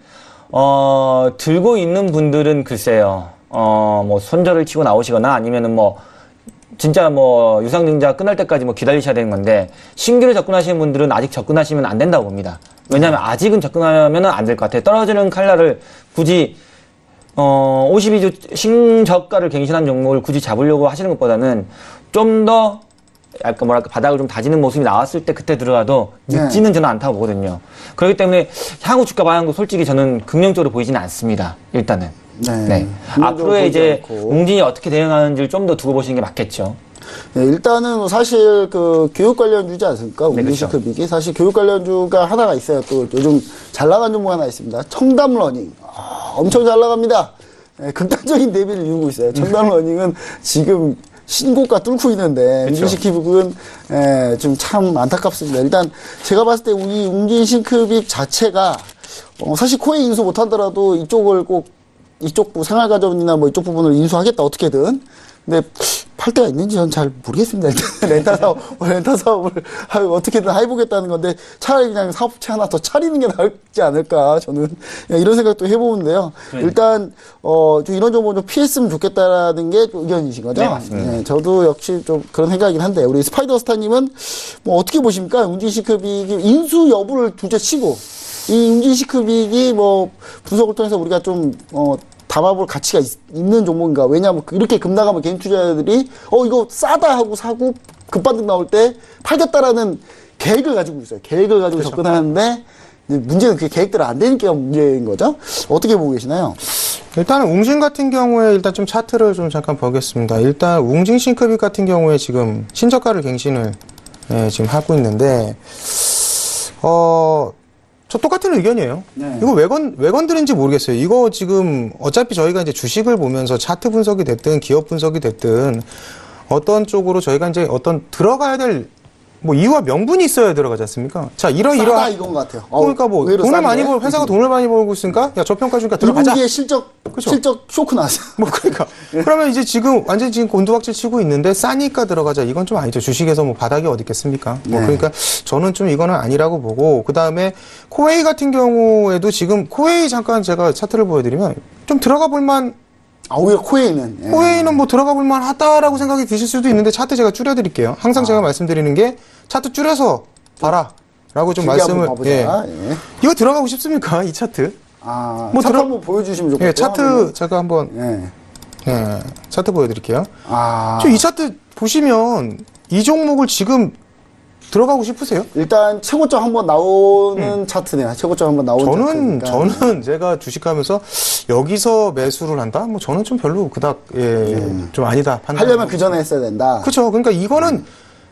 들고 있는 분들은 글쎄요, 뭐 손절을 치고 나오시거나 아니면은 뭐 진짜 뭐 유상증자 끝날 때까지 뭐 기다리셔야 되는 건데, 신규로 접근하시는 분들은 아직 접근하시면 안 된다고 봅니다. 왜냐하면 아직은 접근하면 안 될 것 같아요. 떨어지는 칼날을 굳이 52주 신저가를 갱신한 종목을 굳이 잡으려고 하시는 것보다는 좀 더 약간 뭐랄까 바닥을 좀 다지는 모습이 나왔을 때 그때 들어가도 늦지는 저는 않다고 보거든요. 그렇기 때문에 향후 주가 방향도 솔직히 저는 긍정적으로 보이지는 않습니다. 일단은. 네. 앞으로의 이제 웅진이 어떻게 대응하는지를 좀 더 두고 보시는 게 맞겠죠.
네, 일단은 사실 그 교육 관련주지 않습니까?
네, 그렇죠.
웅진시크빅이 사실 교육 관련주가 하나가 있어요. 또 요즘 잘 나간 종목 하나 있습니다. 청담러닝. 엄청 잘 나갑니다. 네, 극단적인 대비를 이루고 있어요. 청담러닝은 지금 신고가 뚫고 있는데, 웅진싱크빅은 좀 참 안타깝습니다. 일단 제가 봤을 때 이 웅진싱크빅 자체가 사실 코웨이 인수 못하더라도 이쪽을 꼭 이쪽 생활가전이나 뭐 이쪽 부분을 인수하겠다 어떻게든. 근데 팔 데가 있는지 저는 잘 모르겠습니다. 일단 렌탈 사업을 어떻게든 해보겠다는 건데, 차라리 그냥 사업체 하나 더 차리는 게 나을지 않을까, 저는 이런 생각도 해보는데요. 일단 좀 이런 정보 좀 피했으면 좋겠다라는 게 의견이신 거죠?
네, 맞습니다.
네, 저도 역시 좀 그런 생각이긴 한데, 우리 스파이더스타님은 뭐 어떻게 보십니까? 웅진시크빅이 인수 여부를 둘째치고 이 웅진시크빅이 뭐 분석을 통해서 우리가 좀 담아볼 가치가 있는 종목인가? 왜냐하면 이렇게 급나가면 개인 투자자들이 이거 싸다 하고 사고 급반등 나올 때 팔겠다라는 계획을 가지고 있어요. 계획을 가지고
그렇죠.
접근하는데, 문제는 그게 계획대로 안 되니까 문제인 거죠. 어떻게 보고 계시나요?
일단 웅진 같은 경우에 일단 좀 차트를 좀 잠깐 보겠습니다. 일단 웅진 싱크빅 같은 경우에 지금 신저가를 갱신을 지금 하고 있는데, 저 똑같은 의견이에요.
네.
이거 왜 건드린지 모르겠어요. 이거 지금 어차피 저희가 이제 주식을 보면서 차트 분석이 됐든 기업 분석이 됐든 어떤 쪽으로 저희가 이제 어떤 들어가야 될 뭐 이유와 명분이 있어야 들어가지 않습니까? 자,
싸다
이러한
이건 것 같아요.
그러니까 뭐
의외로
돈을
싼데?
많이 벌 회사가 돈을 많이 벌고 있으니까 야 저평가 주니까 들어가자.
1분기에 실적 쇼크 나왔어요.
뭐 그러니까 그러면 이제 지금 완전 지금 곤두박질 치고 있는데 싸니까 들어가자, 이건 좀 아니죠. 주식에서 뭐 바닥이 어디 있겠습니까? 뭐 그러니까 저는 좀 이거는 아니라고 보고, 그 다음에 코웨이 같은 경우에도 지금 코웨이 잠깐 제가 차트를 보여드리면 좀 들어가 볼만.
오히려 코웨이는.
코웨이는 뭐 들어가 볼만 하다라고 생각이 드실 수도 있는데, 차트 제가 줄여드릴게요. 항상 제가 말씀드리는 게 차트 줄여서 봐라 라고 좀 말씀을. 이거 들어가고 싶습니까? 이 차트?
뭐 차트 한번 보여주시면 좋겠고요.
차트 제가 한번 차트 보여드릴게요. 이 차트 보시면 이 종목을 지금 들어가고 싶으세요?
일단 최고점 한번 나오는 차트네요. 최고점 한번 나오는 차트니까.
저는 제가 주식하면서 여기서 매수를 한다? 뭐 저는 좀 별로 그닥 좀 아니다.
하려면 그 전에 했어야 된다.
그렇죠. 그러니까 이거는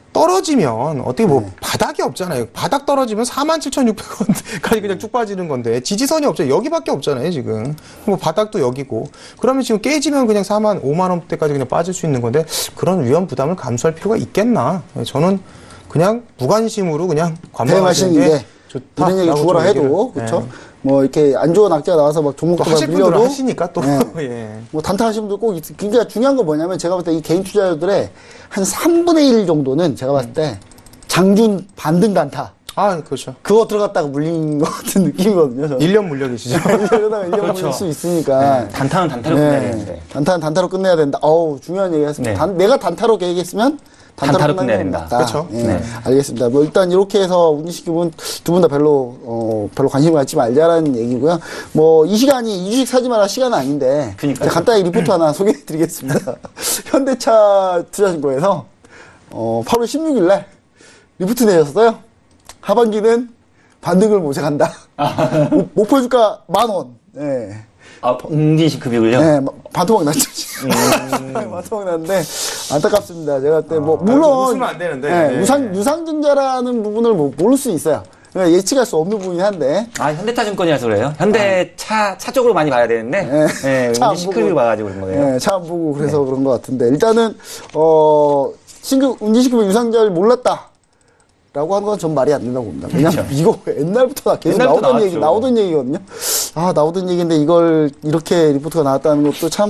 떨어지면 어떻게 뭐 바닥이 없잖아요. 바닥 떨어지면 47,600원까지 그냥 쭉 빠지는 건데 지지선이 없죠. 여기밖에 없잖아요, 지금. 뭐 바닥도 여기고. 그러면 지금 깨지면 그냥 5만 원대까지 그냥 빠질 수 있는 건데 그런 위험 부담을 감수할 필요가 있겠나? 저는 그냥 무관심으로 그냥 관망하시는 게 좋다.
이런 얘기 죽어라 해도 그렇죠. 뭐 이렇게 안 좋은 악재가 나와서 막 종목도
하실 분들은
밀려도
하시니까 또 예.
뭐 단타하시는 분들 꼭 그러니까 중요한 건 뭐냐면 제가 봤을 때 이 개인 투자자들의 한 3분의 1 정도는 제가 봤을 때 장준 반등 단타.
아, 그렇죠.
그거 들어갔다가 물린 것 같은 느낌이거든요. 저는.
1년 물려 계시죠.
이러다가 1년 물릴 수 있으니까.
단타는 단타로 끝내야 되는데.
단타는 단타로 끝내야 된다. 어우, 중요한 얘기 했습니다.
네.
내가 단타로 계획했으면 단타로 끝내야 된다.
그렇죠.
예,
네.
알겠습니다. 뭐 일단 이렇게 해서 운지식 기분 두 분 다 별로 관심 갖지 말자라는 얘기고요. 뭐 이 시간이 이주식 사지 마라 시간은 아닌데
그러니까요.
간단히 리포트 하나 소개해 드리겠습니다. 현대차 투자증권에서 8월 16일 날 리포트 내셨어요. 하반기는 반등을 모색한다. 목표 주가 10,000원. 예.
운지식 급육을요?
네, 반토막 났죠, 지금. 반토막 났는데, 안타깝습니다. 제가 그때 물론.
웃으면 안 되는데.
네, 유상증자라는 부분을 모를 수 있어요. 그러니까 예측할 수 없는 부분이긴 한데.
현대차 증권이라서 그래요? 현대차 쪽으로 많이 봐야 되는데, 네,
차 안
운지식
보고.
급육을 봐가지고 그런 거예요.
네, 차 안 보고 그래서 그런 것 같은데. 일단은, 신규 운지식급여 유상증자를 몰랐다. 라고 하는 건 전 말이 안 된다고 봅니다. 왜냐면 이거 옛날부터 계속
옛날부터
나오던 얘기거든요. 나오던 얘기인데 이걸 이렇게 리포트가 나왔다는 것도 참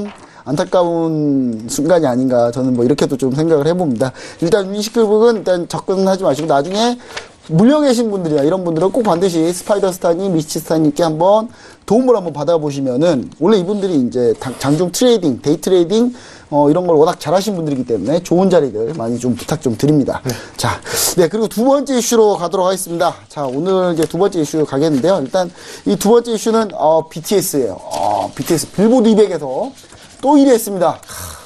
안타까운 순간이 아닌가. 저는 뭐 이렇게도 좀 생각을 해봅니다. 일단 운지식급여는 일단 접근하지 마시고 나중에 물려 계신 분들이나 이런 분들은 꼭 반드시 스파이더스타님, 리치스타님께 한번 도움을 한번 받아보시면은 원래 이분들이 이제 장중 트레이딩, 데이 트레이딩 이런 걸 워낙 잘하신 분들이기 때문에 좋은 자리들 많이 좀 부탁 좀 드립니다. 자, 네, 그리고 두 번째 이슈로 가도록 하겠습니다. 자, 오늘 이제 두 번째 이슈 가겠는데요. 일단 이 두 번째 이슈는 BTS예요. BTS 빌보드 200에서 또 1위 했습니다.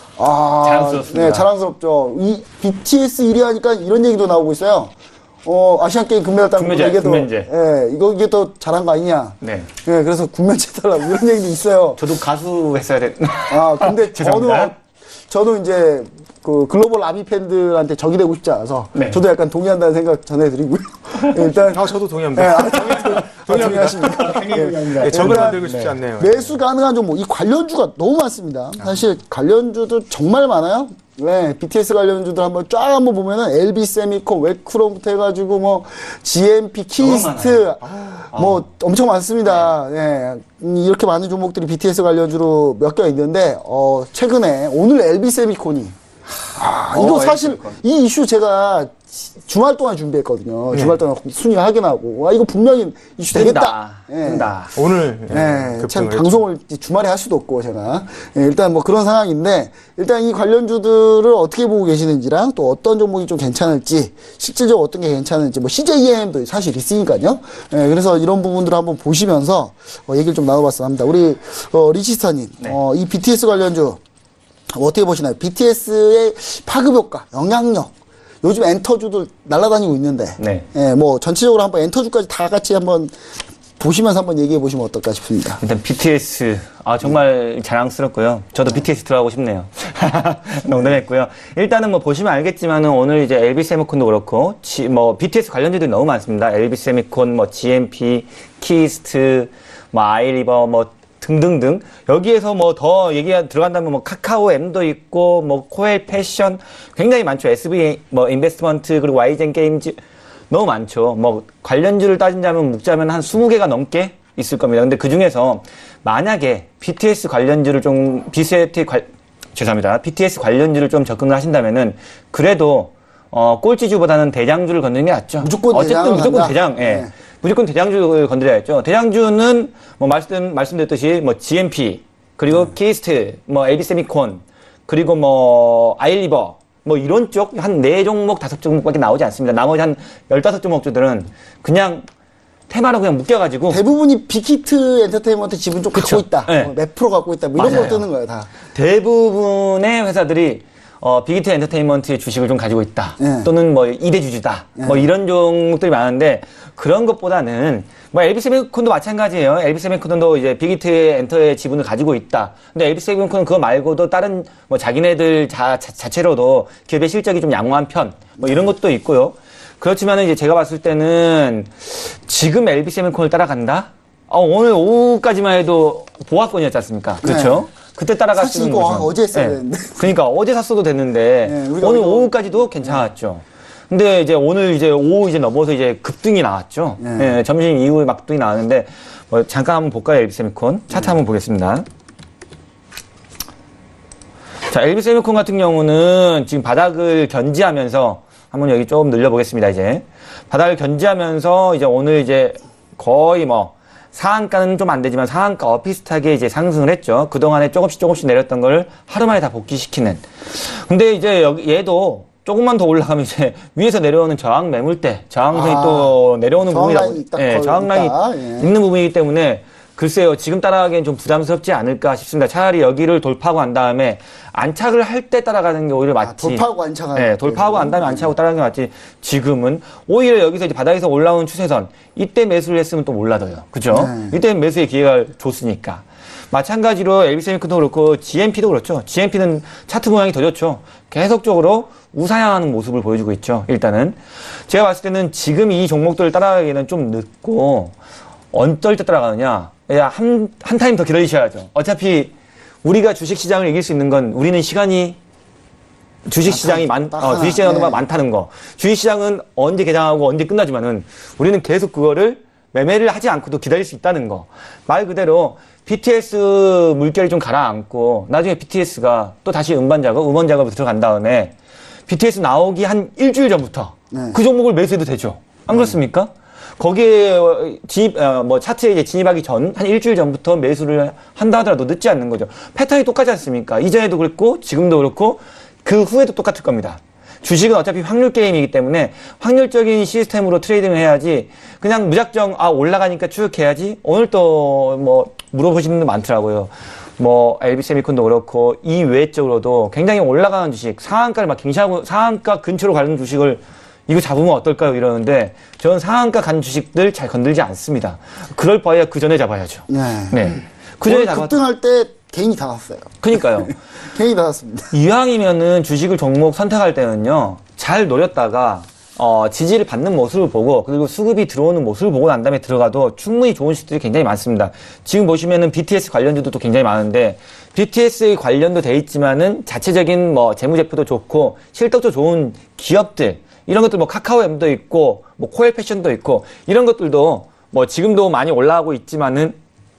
자랑스럽습니다.
네, 자랑스럽죠. 이 BTS 1위 하니까 이런 얘기도 나오고 있어요. 아시안 게임 금메달 따고
군면제.
예, 이게 더 잘한 거 아니냐.
네.
예, 그래서 군면제 달라고 이런 얘기도 있어요.
저도 가수 했어야 돼.
근데
죄송합니다.
저는 이제 그 글로벌 아미 팬들한테 적이 되고 싶지 않아서
네.
저도 약간 동의한다는 생각 전해드리고요. 일단
저도 동의합니다.
동의하십니까?
적을
일단
만들고 싶지 않네요.
매수 가능한 종목, 이 관련주가 너무 많습니다. 사실 관련주도 정말 많아요. 네, BTS 관련주들 한번 쫙 한번 보면은 LB 세미콘, 웨크롬부터 해가지고 뭐 GMP, 키스트 뭐 엄청 많습니다. 네, 이렇게 많은 종목들이 BTS 관련주로 몇 개 있는데 최근에 오늘 LB 세미콘이 이거 사실 이 이슈 제가 주말 동안 준비했거든요. 주말 동안 순위 확인하고 이거 분명히 이슈 되겠다.
된다.
오늘
참
급등을
방송을 주말에 할 수도 없고 제가 일단 뭐 그런 상황인데 일단 이 관련주들을 어떻게 보고 계시는지랑 또 어떤 종목이 좀 괜찮을지 실질적으로 어떤 게 괜찮을지 뭐 CJEM도 사실 있으니까요. 그래서 이런 부분들을 한번 보시면서 얘기를 좀 나눠봤으면 합니다. 우리 리치스타님 이 BTS 관련주 어떻게 보시나요? BTS의 파급 효과, 영향력. 요즘 엔터주도 날아다니고 있는데,
네.
뭐 전체적으로 한번 엔터주까지 다 같이 한번 보시면서 한번 얘기해 보시면 어떨까 싶습니다.
일단 BTS 정말 자랑스럽고요. 저도 BTS 들어가고 싶네요. 농담했고요. 일단은 뭐 보시면 알겠지만은 오늘 이제 LB 세미콘도 그렇고 뭐 BTS 관련주들이 너무 많습니다. LB 세미콘, 뭐 GMP, 키스트, 뭐 아이리버, 뭐 등등등. 여기에서 뭐 더 얘기가 들어간다면 뭐 카카오 M도 있고 뭐 코엘 패션 굉장히 많죠. SB 뭐 인베스트먼트 그리고 YGN 게임즈 너무 많죠. 뭐 관련주를 따진다면 묵자면 한 20개가 넘게 있을 겁니다. 근데 그 중에서 만약에 BTS 관련주를 좀 BTS 관련주를 좀 접근을 하신다면은 그래도 꼴찌주보다는 대장주를 건드리는 게 낫죠.
무조건
대장. 예.
네.
무조건 대장주를 건드려야죠. 대장주는 뭐 말씀드렸듯이 뭐 GMP 그리고 키스트, 뭐 LB 세미콘 그리고 뭐 아이리버 뭐 이런 쪽 한 4종목, 5종목밖에 나오지 않습니다. 나머지 한 15종목주들은 그냥 테마로 그냥 묶여가지고
대부분이 빅히트 엔터테인먼트 지분 좀
그쵸.
갖고 있다.
네.
몇 프로 갖고 있다. 뭐 이런
맞아요.
거 뜨는 거예요, 다.
대부분의 회사들이 빅히트 엔터테인먼트의 주식을 좀 가지고 있다.
네.
또는 뭐 2대 주주다. 뭐 이런 종목들이 많은데 그런 것보다는 뭐 LB세븐콘도 마찬가지예요. LB세븐콘도 이제 빅히트 엔터의 지분을 가지고 있다. 근데 LB세븐콘은 그거 말고도 다른 뭐 자기네들 자체로도 기업의 실적이 좀 양호한 편. 뭐 이런 것도 있고요. 그렇지만은 이제 제가 봤을 때는 지금 LB세븐콘을 따라간다? 오늘 오후까지만 해도 보합권이었지 않습니까? 그렇죠?
네.
그때 따라갈 수
사실
있는
이거
거죠.
어제 했어야 되는데.
그러니까 어제 샀어도 됐는데
네, 우리가
오늘
이거-
오후까지도 괜찮았죠. 근데 이제 오늘 이제 오후 이제 넘어서 이제 급등이 나왔죠.
네.
예, 점심 이후에 막 급등이 나왔는데 뭐 잠깐 한번 볼까요? LB세미콘 차트 한번 보겠습니다. 자, LB세미콘 같은 경우는 지금 바닥을 견지하면서 한번 여기 좀 늘려보겠습니다. 이제 바닥을 견지하면서 이제 오늘 이제 거의 뭐 상한가는 좀 안 되지만 상한가 비슷하게 이제 상승을 했죠. 그동안에 조금씩 내렸던 걸 하루 만에 다 복귀시키는. 근데 이제 여기 얘도 조금만 더 올라가면 이제 위에서 내려오는 저항 매물대, 저항선이 또 내려오는
저항
부분이다.
라인이 딱
예, 저항 라인이
있다. 예.
있는 부분이기 때문에 글쎄요, 지금 따라가기엔 좀 부담스럽지 않을까 싶습니다. 차라리 여기를 돌파하고 난 다음에 안착을 할 때 따라가는 게 오히려 맞지.
돌파하고 안착하는.
네, 돌파하고 난 다음에 안착하고 따라가는 게 맞지. 지금은 오히려 여기서 이제 바닥에서 올라온 추세선, 이때 매수를 했으면 또 몰라도요. 그죠?
네.
이때 매수의 기회가 줬으니까. 마찬가지로 LB세미콘도 그렇고 GMP도 그렇죠. GMP는 차트 모양이 더 좋죠. 계속적으로 우상향하는 모습을 보여주고 있죠. 일단은 제가 봤을 때는 지금 이 종목들을 따라가기에는 좀 늦고 어떨 때 따라가느냐. 한 타임 더 기다리셔야죠. 어차피 우리가 주식시장을 이길 수 있는 건 우리는 시간이 주식시장이 주식시장이
네.
많다는 거. 주식시장은 언제 개장하고 언제 끝나지만은 우리는 계속 그거를 매매를 하지 않고도 기다릴 수 있다는 거. 말 그대로 BTS 물결이 좀 가라앉고 나중에 BTS가 또 다시 음원 작업으로 들어간 다음에 BTS 나오기 한 일주일 전부터
네.
그 종목을 매수해도 되죠. 안 그렇습니까? 거기에 차트에 이제 진입하기 전, 한 일주일 전부터 매수를 한다 하더라도 늦지 않는 거죠. 패턴이 똑같지 않습니까? 이전에도 그랬고, 지금도 그렇고, 그 후에도 똑같을 겁니다. 주식은 어차피 확률 게임이기 때문에 확률적인 시스템으로 트레이딩을 해야지, 그냥 무작정, 올라가니까 추격해야지, 오늘 또 물어보시는 분들 많더라고요. LB세미콘도 그렇고, 이 외적으로도 굉장히 올라가는 주식, 상한가를 막 갱신하고, 상한가 근처로 가는 주식을 이거 잡으면 어떨까요? 이러는데 저는 상한가 간 주식들 잘 건들지 않습니다. 그럴 바에야 그 전에 잡아야죠.
네.
그 전에
오늘 급등할 때 개인이 다 샀어요.
그러니까요.
개인이 다 샀습니다.
이왕이면은 주식을 종목 선택할 때는요. 잘 노렸다가 지지를 받는 모습을 보고 그리고 수급이 들어오는 모습을 보고 난 다음에 들어가도 충분히 좋은 주식들이 굉장히 많습니다. 지금 보시면은 BTS 관련주도 굉장히 많은데 BTS 관련도 돼 있지만은 자체적인 재무제표도 좋고 실적도 좋은 기업들 이런 것들 카카오엠도 있고 코엘 패션도 있고 이런 것들도 지금도 많이 올라가고 있지만은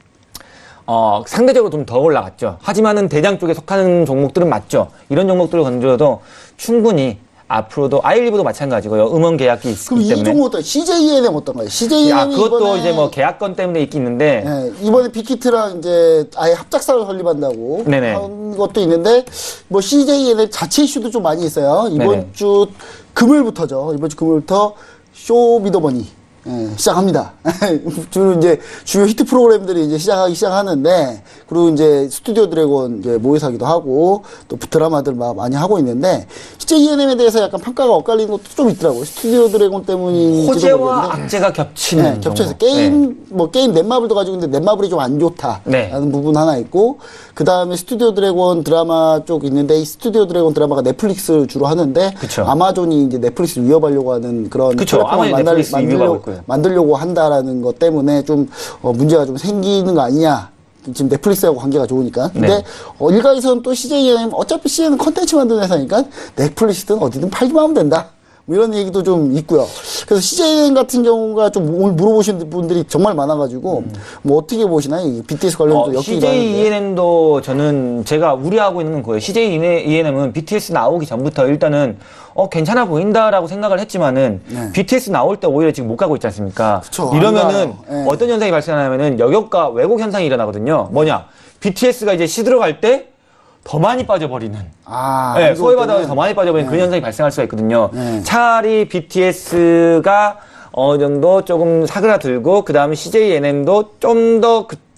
상대적으로 좀 더 올라갔죠. 하지만은 대장 쪽에 속하는 종목들은 맞죠. 이런 종목들을 건드려도 충분히 앞으로도 아이리브도 마찬가지고요. 음원 계약이 있기
그럼
때문에.
이 종목 어떤 CJENM 어떤가요? CJENM
그것도 이제 계약건 때문에 있긴 있는데.
네, 이번에 빅히트랑 이제 아예 합작사를 설립한다고
네네.
한 것도 있는데 CJENM 자체 이슈도 좀 많이 있어요. 이번
네네.
주 금요일부터죠. 이번 주 금요일부터 쇼미더머니 시작합니다. 주로 이제 주요 히트 프로그램들이 이제 시작하는데, 그리고 이제 스튜디오 드래곤 이제 모의사기도 하고, 또 드라마들 막 많이 하고 있는데, 실제 ENM에 대해서 약간 평가가 엇갈리는 것도 좀 있더라고요. 스튜디오 드래곤 때문인지도
호재와
모르겠는데.
악재가 겹치는.
네, 겹쳐서
종목.
게임 게임 넷마블도 가지고 있는데 넷마블이 좀 안 좋다라는
네.
부분 하나 있고, 그 다음에 스튜디오 드래곤 드라마 쪽 있는데, 이 스튜디오 드래곤 드라마가 넷플릭스를 주로 하는데,
그쵸.
아마존이 이제 넷플릭스를 위협하려고 하는 그런
그쵸.
플랫폼을
아마존이 넷플릭스 위협하고 있고요.
만들려고 한다라는 것 때문에 좀 문제가 좀 생기는 거 아니냐. 지금 넷플릭스하고 관계가 좋으니까. 근데
네.
일각에서는 또 CJENM 어차피 CJ는 컨텐츠 만드는 회사니까 넷플릭스든 어디든 팔기만 하면 된다. 이런 얘기도 좀 있고요. 그래서 CJENM 같은 경우가 좀 오늘 물어보신 분들이 정말 많아가지고 어떻게 보시나요? 이 BTS 관련도 엮이기도 하는데.
CJENM도 저는 제가 우려하고 있는 건 그거예요. CJENM은 BTS 나오기 전부터 일단은 괜찮아 보인다라고 생각을 했지만은
네.
BTS 나올 때 오히려 지금 못 가고 있지 않습니까?
그쵸,
이러면은
안 가요. 네.
어떤 현상이 발생하냐면은 여격과 왜곡 현상이 일어나거든요. 뭐냐? BTS가 이제 시들어갈 때 더 많이 빠져버리는. 네, 소외받아서 더 많이 빠져버리는 그런 현상이 발생할 수가 있거든요.
네.
차라리 BTS가 어느 정도 조금 사그라들고 그 다음에 CJENM도 좀 더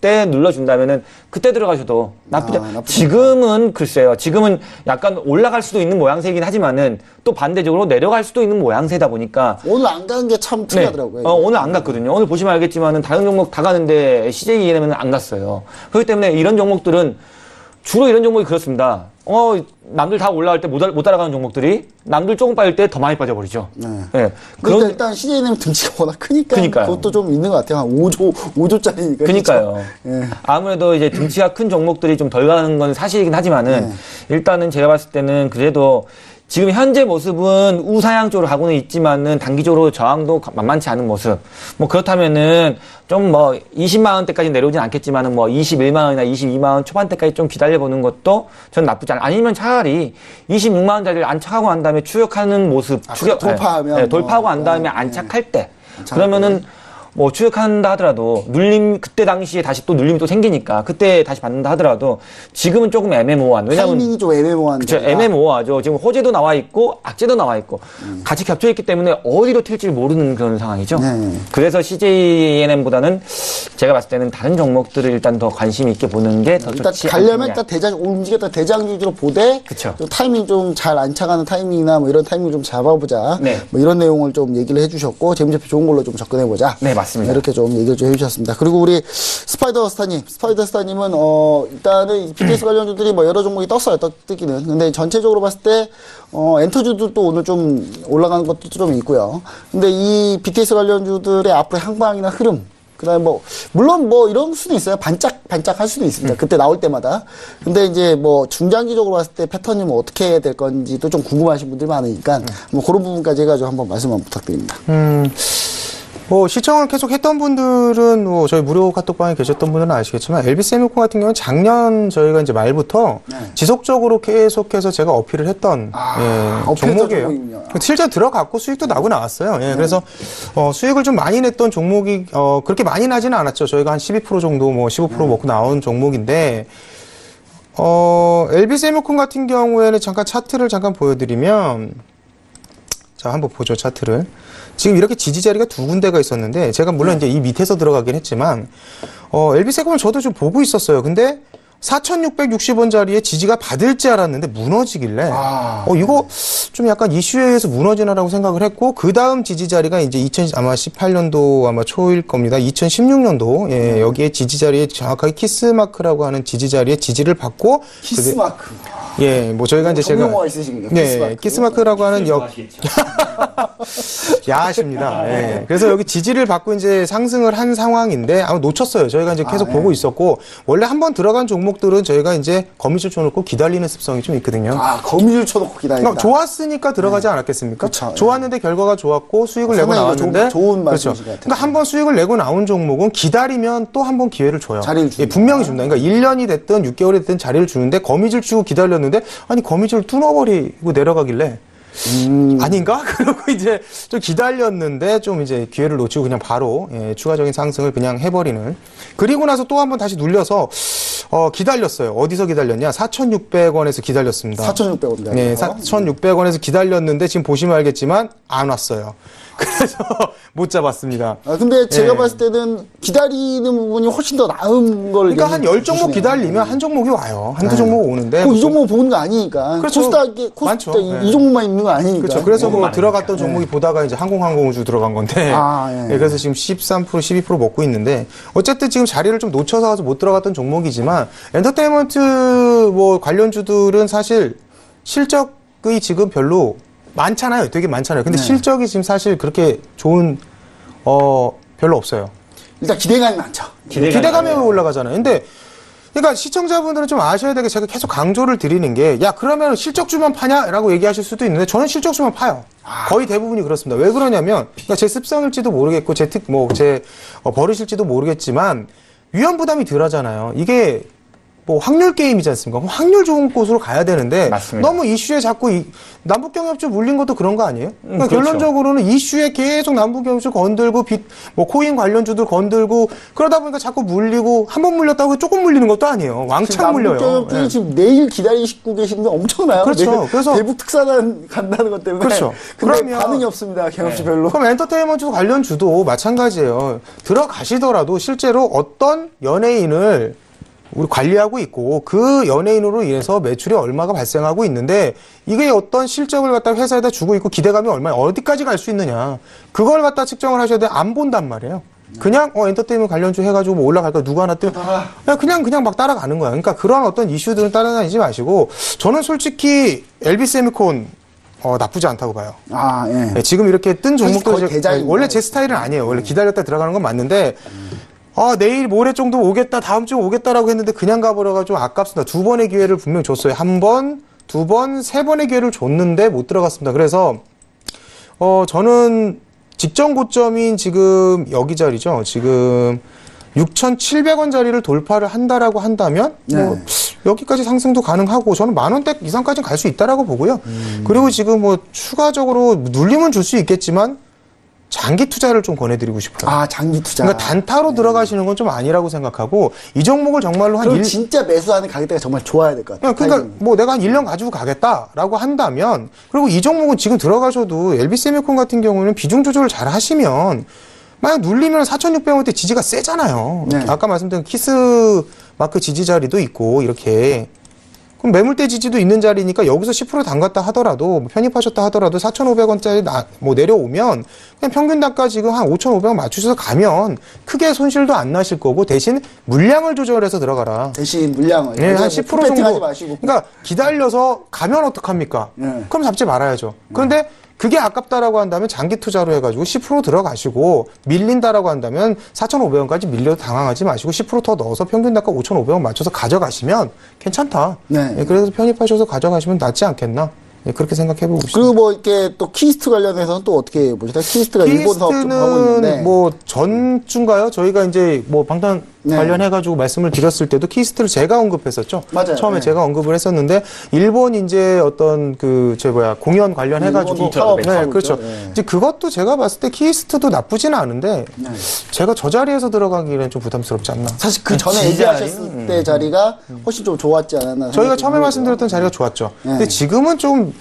때 눌러준다면은 그때 들어가셔도 나쁘지
나쁘지
지금은 글쎄요. 지금은 약간 올라갈 수도 있는 모양새이긴 하지만은 또 반대적으로 내려갈 수도 있는 모양새다 보니까
오늘 안 가는 게 참 특이하더라고요.
오늘 안 갔거든요. 오늘 보시면 알겠지만은 다른 종목 다 가는데 CJENM은 안 갔어요. 그렇기 때문에 이런 종목들은 주로 이런 종목이 그렇습니다. 남들 다 올라갈 때 못 따라가는 종목들이 남들 조금 빠질 때 더 많이 빠져버리죠.
네.
네.
그런데 일단 CJ는 등치가 워낙 크니까
그러니까요.
그것도 좀 있는 것 같아요. 한 5조짜리니까.
그러니까요.
예.
아무래도 이제 등치가 큰 종목들이 좀 덜 가는 건 사실이긴 하지만은 일단은 제가 봤을 때는 그래도 지금 현재 모습은 우상향 쪽으로 가고는 있지만은 단기적으로 저항도 만만치 않은 모습. 뭐 그렇다면은 좀 뭐 20만 원대까지 내려오진 않겠지만은 뭐 21만 원이나 22만 원 초반대까지 좀 기다려보는 것도 전 나쁘지 않아요. 아니면 차라리 26만 원짜리를 안착하고 난 다음에 추격하는 모습.
돌파하면.
네, 돌파하고 난 다음에 안착할 때. 그러면은 뭐 추격한다 하더라도 그때 당시에 다시 또 눌림이 또 생기니까 그때 다시 받는다 하더라도 지금은 조금 애매모호한. 왜냐면
타이밍이 좀 애매모호한.
그렇죠. 애매모호하죠. 지금 호재도 나와 있고 악재도 나와 있고 같이 겹쳐 있기 때문에 어디로 튈지 모르는 그런 상황이죠.
네.
그래서 CJENM보다는 제가 봤을 때는 다른 종목들을 일단 더 관심 있게 보는 게 더
일단
좋지
가려면
않겠냐.
일단 움직였다 대장 위주로 보되
그쵸.
좀 타이밍 좀 잘 안착하는 타이밍이나 뭐 이런 타이밍 좀 잡아보자.
네.
뭐 이런 내용을 좀 얘기를 해주셨고 재무제표 좋은 걸로 좀 접근해보자.
네, 맞습니다.
이렇게 좀 얘기를 좀 해주셨습니다. 그리고 우리 스파이더 스타님은 일단은 BTS 관련주들이 뭐 여러 종목이 떴어요. 뜨기는. 근데 전체적으로 봤을 때 엔터주도 또 오늘 좀 올라가는 것도 좀 있고요. 근데 이 BTS 관련주들의 앞으로의 항방이나 흐름, 그다음에 물론 이런 수도 있어요. 반짝할 수도 있습니다. 그때 나올 때마다. 근데 이제 중장기적으로 봤을 때 패턴이 어떻게 될 건지도 좀 궁금하신 분들이 많으니까 그런 부분까지 해가지고 한번 말씀 한번 부탁드립니다.
시청을 계속 했던 분들은, 저희 무료 카톡방에 계셨던 분들은 아시겠지만, 엘비스에미코 같은 경우는 작년 저희가 이제 말부터 지속적으로 계속해서 제가 어필을 했던, 종목이에요. 실제 들어갔고 수익도 나고 나왔어요. 그래서, 수익을 좀 많이 냈던 종목이, 그렇게 많이 나지는 않았죠. 저희가 한 12% 정도, 15% 먹고 나온 종목인데, 엘비스에미코 같은 경우에는 잠깐 차트를 보여드리면, 자, 한번 보죠, 차트를. 지금 이렇게 지지 자리가 두 군데가 있었는데, 제가 물론 이제 이 밑에서 들어가긴 했지만, 엘비세콤은 저도 좀 보고 있었어요. 근데 4,660원 자리에 지지가 받을지 알았는데 무너지길래, 이거 좀 약간 이슈에 의해서 무너지나라고 생각을 했고, 그 다음 지지 자리가 이제 2018년도 아마 초일 겁니다. 2016년도, 여기에 지지 자리에 정확하게 키스마크라고 하는 지지 자리에 지지를 받고,
키스마크.
저희가 이제 제가.
정용어가 있으신가요?
키스마크라고 하는 야하십니다. 그래서 여기 지지를 받고 이제 상승을 한 상황인데 아마 놓쳤어요. 저희가 이제 계속 보고 있었고 원래 한번 들어간 종목들은 저희가 이제 거미줄 쳐놓고 기다리는 습성이 좀 있거든요.
거미줄 쳐놓고 기다린다.
그러니까 좋았으니까 들어가지 않았겠습니까?
그쵸.
좋았는데 결과가 좋았고 수익을 내고 나왔는데
좋은
그렇죠.
말씀이신 것 같아요.
그러니까 한번 수익을 내고 나온 종목은 기다리면 또 한 번 기회를 줘요.
자리를 줍니다.
분명히 줍니다. 그러니까 1년이 됐든 6개월이 됐든 자리를 주는데 거미줄 치고 기다렸는데 아니 거미줄 뚫어버리고 내려가길래 아닌가? 그러고 이제 좀 기다렸는데 좀 이제 기회를 놓치고 그냥 바로 추가적인 상승을 그냥 해버리는. 그리고 나서 또 한 번 다시 눌려서 기다렸어요. 어디서 기다렸냐? 4,600원에서 기다렸습니다.
4,600원.
네, 4,600원에서 기다렸는데 지금 보시면 알겠지만 안 왔어요. 그래서 못 잡았습니다.
근데 제가 봤을 때는 기다리는 부분이 훨씬 더 나은 걸.
그러니까 한 10종목 기다리면 한 종목이 와요. 한두 종목 오는데.
이 종목 보는 거 아니니까.
그렇죠.
코스닥 이 종목만 있는 거 아니니까.
그렇죠. 그래서 들어갔던 종목이 보다가 이제 항공우주 들어간 건데. 그래서 지금 13%, 12% 먹고 있는데. 어쨌든 지금 자리를 좀 놓쳐서 가서 못 들어갔던 종목이지만 엔터테인먼트 관련주들은 사실 실적이 지금 별로 많잖아요. 되게 많잖아요. 근데 실적이 지금 사실 그렇게 좋은, 별로 없어요.
일단 기대감이 많죠.
기대감이 올라가잖아요. 근데, 그러니까 시청자분들은 좀 아셔야 되게 제가 계속 강조를 드리는 게, 야, 그러면 실적주만 파냐? 라고 얘기하실 수도 있는데, 저는 실적주만 파요. 거의 대부분이 그렇습니다. 왜 그러냐면, 그러니까 제 습성일지도 모르겠고, 제 버릇일지도 모르겠지만, 위험 부담이 덜 하잖아요. 이게, 뭐 확률 게임이지 않습니까? 그럼 확률 좋은 곳으로 가야 되는데
맞습니다.
너무 이슈에 자꾸 남북경협주 물린 것도 그런 거 아니에요? 그러니까
그렇죠.
결론적으로는 이슈에 계속 남북경협주 건들고 뭐 코인 관련주들 건들고 그러다 보니까 자꾸 물리고 한 번 물렸다고 조금 물리는 것도 아니에요. 왕창 물려요.
남북경협주는
예.
지금 내일 기다리고 계시는 분 엄청나요.
그렇죠.
내일
그래서
대북 특사단 간다는 것 때문에.
그렇죠.
근데
그러면-
반응이 없습니다. 경협주 별로.
그럼 엔터테인먼트 관련주도 마찬가지예요. 들어가시더라도 실제로 어떤 연예인을 우리 관리하고 있고 그 연예인으로 인해서 매출이 얼마가 발생하고 있는데 이게 어떤 실적을 갖다 회사에다 주고 있고 기대감이 얼마나 어디까지 갈 수 있느냐 그걸 갖다 측정을 하셔야 돼. 안 본단 말이에요. 그냥 엔터테인먼트 관련주 해가지고 뭐 올라갈까 누가 하나 뜨면 그냥 막 따라가는 거야. 그러니까 그런 어떤 이슈들은 따라다니지 마시고 저는 솔직히 LB세미콘 나쁘지 않다고 봐요.
아, 예.
네, 지금 이렇게 뜬 종목도
거의 대장입니다.
원래 제 스타일은 아니에요. 원래 기다렸다 들어가는 건 맞는데 내일 모레 정도 오겠다 다음 주에 오겠다라고 했는데 그냥 가버려가지고 아깝습니다. 2번의 기회를 분명 줬어요. 1번, 2번, 3번의 기회를 줬는데 못 들어갔습니다. 그래서 저는 직전 고점인 지금 여기 자리죠. 지금 6,700원짜리를 돌파를 한다라고 한다면 뭐 여기까지 상승도 가능하고 저는 10,000원대 이상까지는 갈 수 있다라고 보고요. 그리고 지금 뭐 추가적으로 눌림은 줄 수 있겠지만 장기 투자를 좀 권해드리고 싶어요.
아, 장기 투자.
그러니까 단타로 들어가시는 건 좀 아니라고 생각하고 이 종목을 정말로 한
그럼
1,
진짜 매수하는 가격대가 정말 좋아야 될 것 같아요.
그러니까 뭐 내가 한 1년 가지고 가겠다라고 한다면 그리고 이 종목은 지금 들어가셔도 LB세미콘 같은 경우는 비중 조절을 잘 하시면 만약 눌리면 4,600원대 지지가 세잖아요.
네.
아까 말씀드린 키스 마크 지지 자리도 있고 이렇게 그럼 매물대 지지도 있는 자리니까 여기서 10% 담갔다 하더라도 뭐 편입하셨다 하더라도 4,500원짜리 뭐 내려오면 그냥 평균 단가 지금 한 5,500원 맞추셔서 가면 크게 손실도 안 나실 거고 대신 물량을 조절해서 들어가라.
대신 물량을.
네, 한 10%
하지
정도.
마시고.
그러니까 기다려서 가면 어떡합니까?
네.
그럼 잡지 말아야죠. 그런데 그게 아깝다라고 한다면 장기 투자로 해가지고 10% 들어가시고 밀린다라고 한다면 4,500원까지 밀려도 당황하지 마시고 10% 더 넣어서 평균 단가 5,500원 맞춰서 가져가시면 괜찮다.
네.
예, 그래서 편입하셔서 가져가시면 낫지 않겠나? 예, 그렇게 생각해보고 싶습니다.
그리고 뭐 이렇게 또 키스트 관련해서는 또 어떻게 보시나요? 키스트가 일본 사업 좀 하고 있는데.
키스트는 뭐 전주인가요? 저희가 이제 뭐 방탄
네.
관련해가지고 말씀을 드렸을 때도 키스트를 제가 언급했었죠.
맞아요.
처음에
네.
제가 언급을 했었는데 일본 이제 어떤 공연 관련해가지고
일본도 사업
네,
하고
그렇죠.
있죠. 네.
이제 그것도 제가 봤을 때 키스트도 나쁘지는 않은데 제가 저 자리에서 들어가기에는 좀 부담스럽지 않나.
사실 그 전에
지지
얘기하셨을 때 자리가 훨씬 좀 좋았지 않았나.
저희가 처음에
생각이
말씀드렸던 자리가 좋았죠.
네.
근데 지금은 좀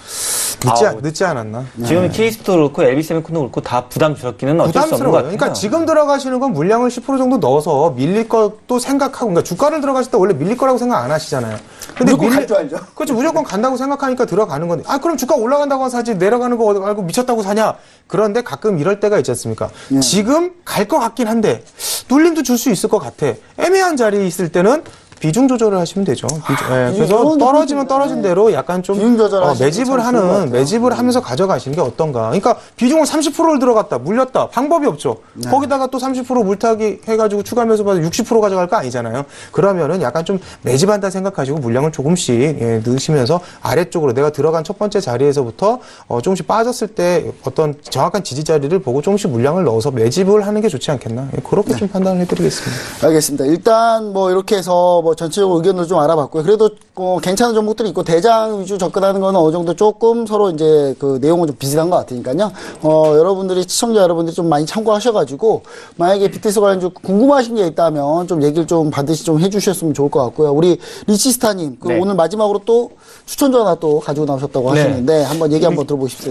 늦지 않았나.
지금 키스도 그렇고 LB세미콘도 그렇고 다 부담스럽기는 어쩔 수 없는 것
부담스러워요.
같아요.
그러니까 지금 들어가시는 건 물량을 10% 정도 넣어서 밀릴 것도 생각하고, 그러니까 주가를 들어가실 때 원래 밀릴 거라고 생각 안 하시잖아요. 근데
무조건 갈 줄 알죠.
그렇죠. 무조건 간다고 생각하니까 들어가는 건데, 그럼 주가 올라간다고 사지 내려가는 거 알고 미쳤다고 사냐? 그런데 가끔 이럴 때가 있지 않습니까? 지금 갈 것 같긴 한데, 눌림도 줄 수 있을 것 같아. 애매한 자리에 있을 때는 비중 조절을 하시면 되죠. 그래서 떨어지면 떨어진 대로 약간 좀
비중 조절하시는 게 참 좋은 것 같아요.
매집을 하면서 가져가시는 게 어떤가. 그러니까 비중을 30%를 들어갔다, 물렸다, 방법이 없죠. 거기다가 또 30% 물타기 해가지고 추가 매수 받아 60% 가져갈 거 아니잖아요. 그러면은 약간 좀 매집한다 생각하시고 물량을 조금씩 넣으시면서 아래쪽으로 내가 들어간 첫 번째 자리에서부터 조금씩 빠졌을 때 어떤 정확한 지지 자리를 보고 조금씩 물량을 넣어서 매집을 하는 게 좋지 않겠나. 그렇게 좀 판단을 해드리겠습니다.
알겠습니다. 일단 뭐 이렇게 해서 뭐 전체적으로 의견을 좀 알아봤고요. 그래도 괜찮은 종목들이 있고 대장 위주 접근하는 거는 어느 정도 조금 서로 이제 그 내용은 좀 비슷한 것 같으니까요. 여러분들이 시청자 여러분들이 좀 많이 참고하셔가지고 만약에 BTS 관련주 궁금하신 게 있다면 좀 얘기를 좀 반드시 좀 해주셨으면 좋을 것 같고요. 우리 리치스타님
네.
오늘 마지막으로 또 추천주 하나 또 가지고 나오셨다고
네.
하시는데 한번 얘기 한번 들어보십시오.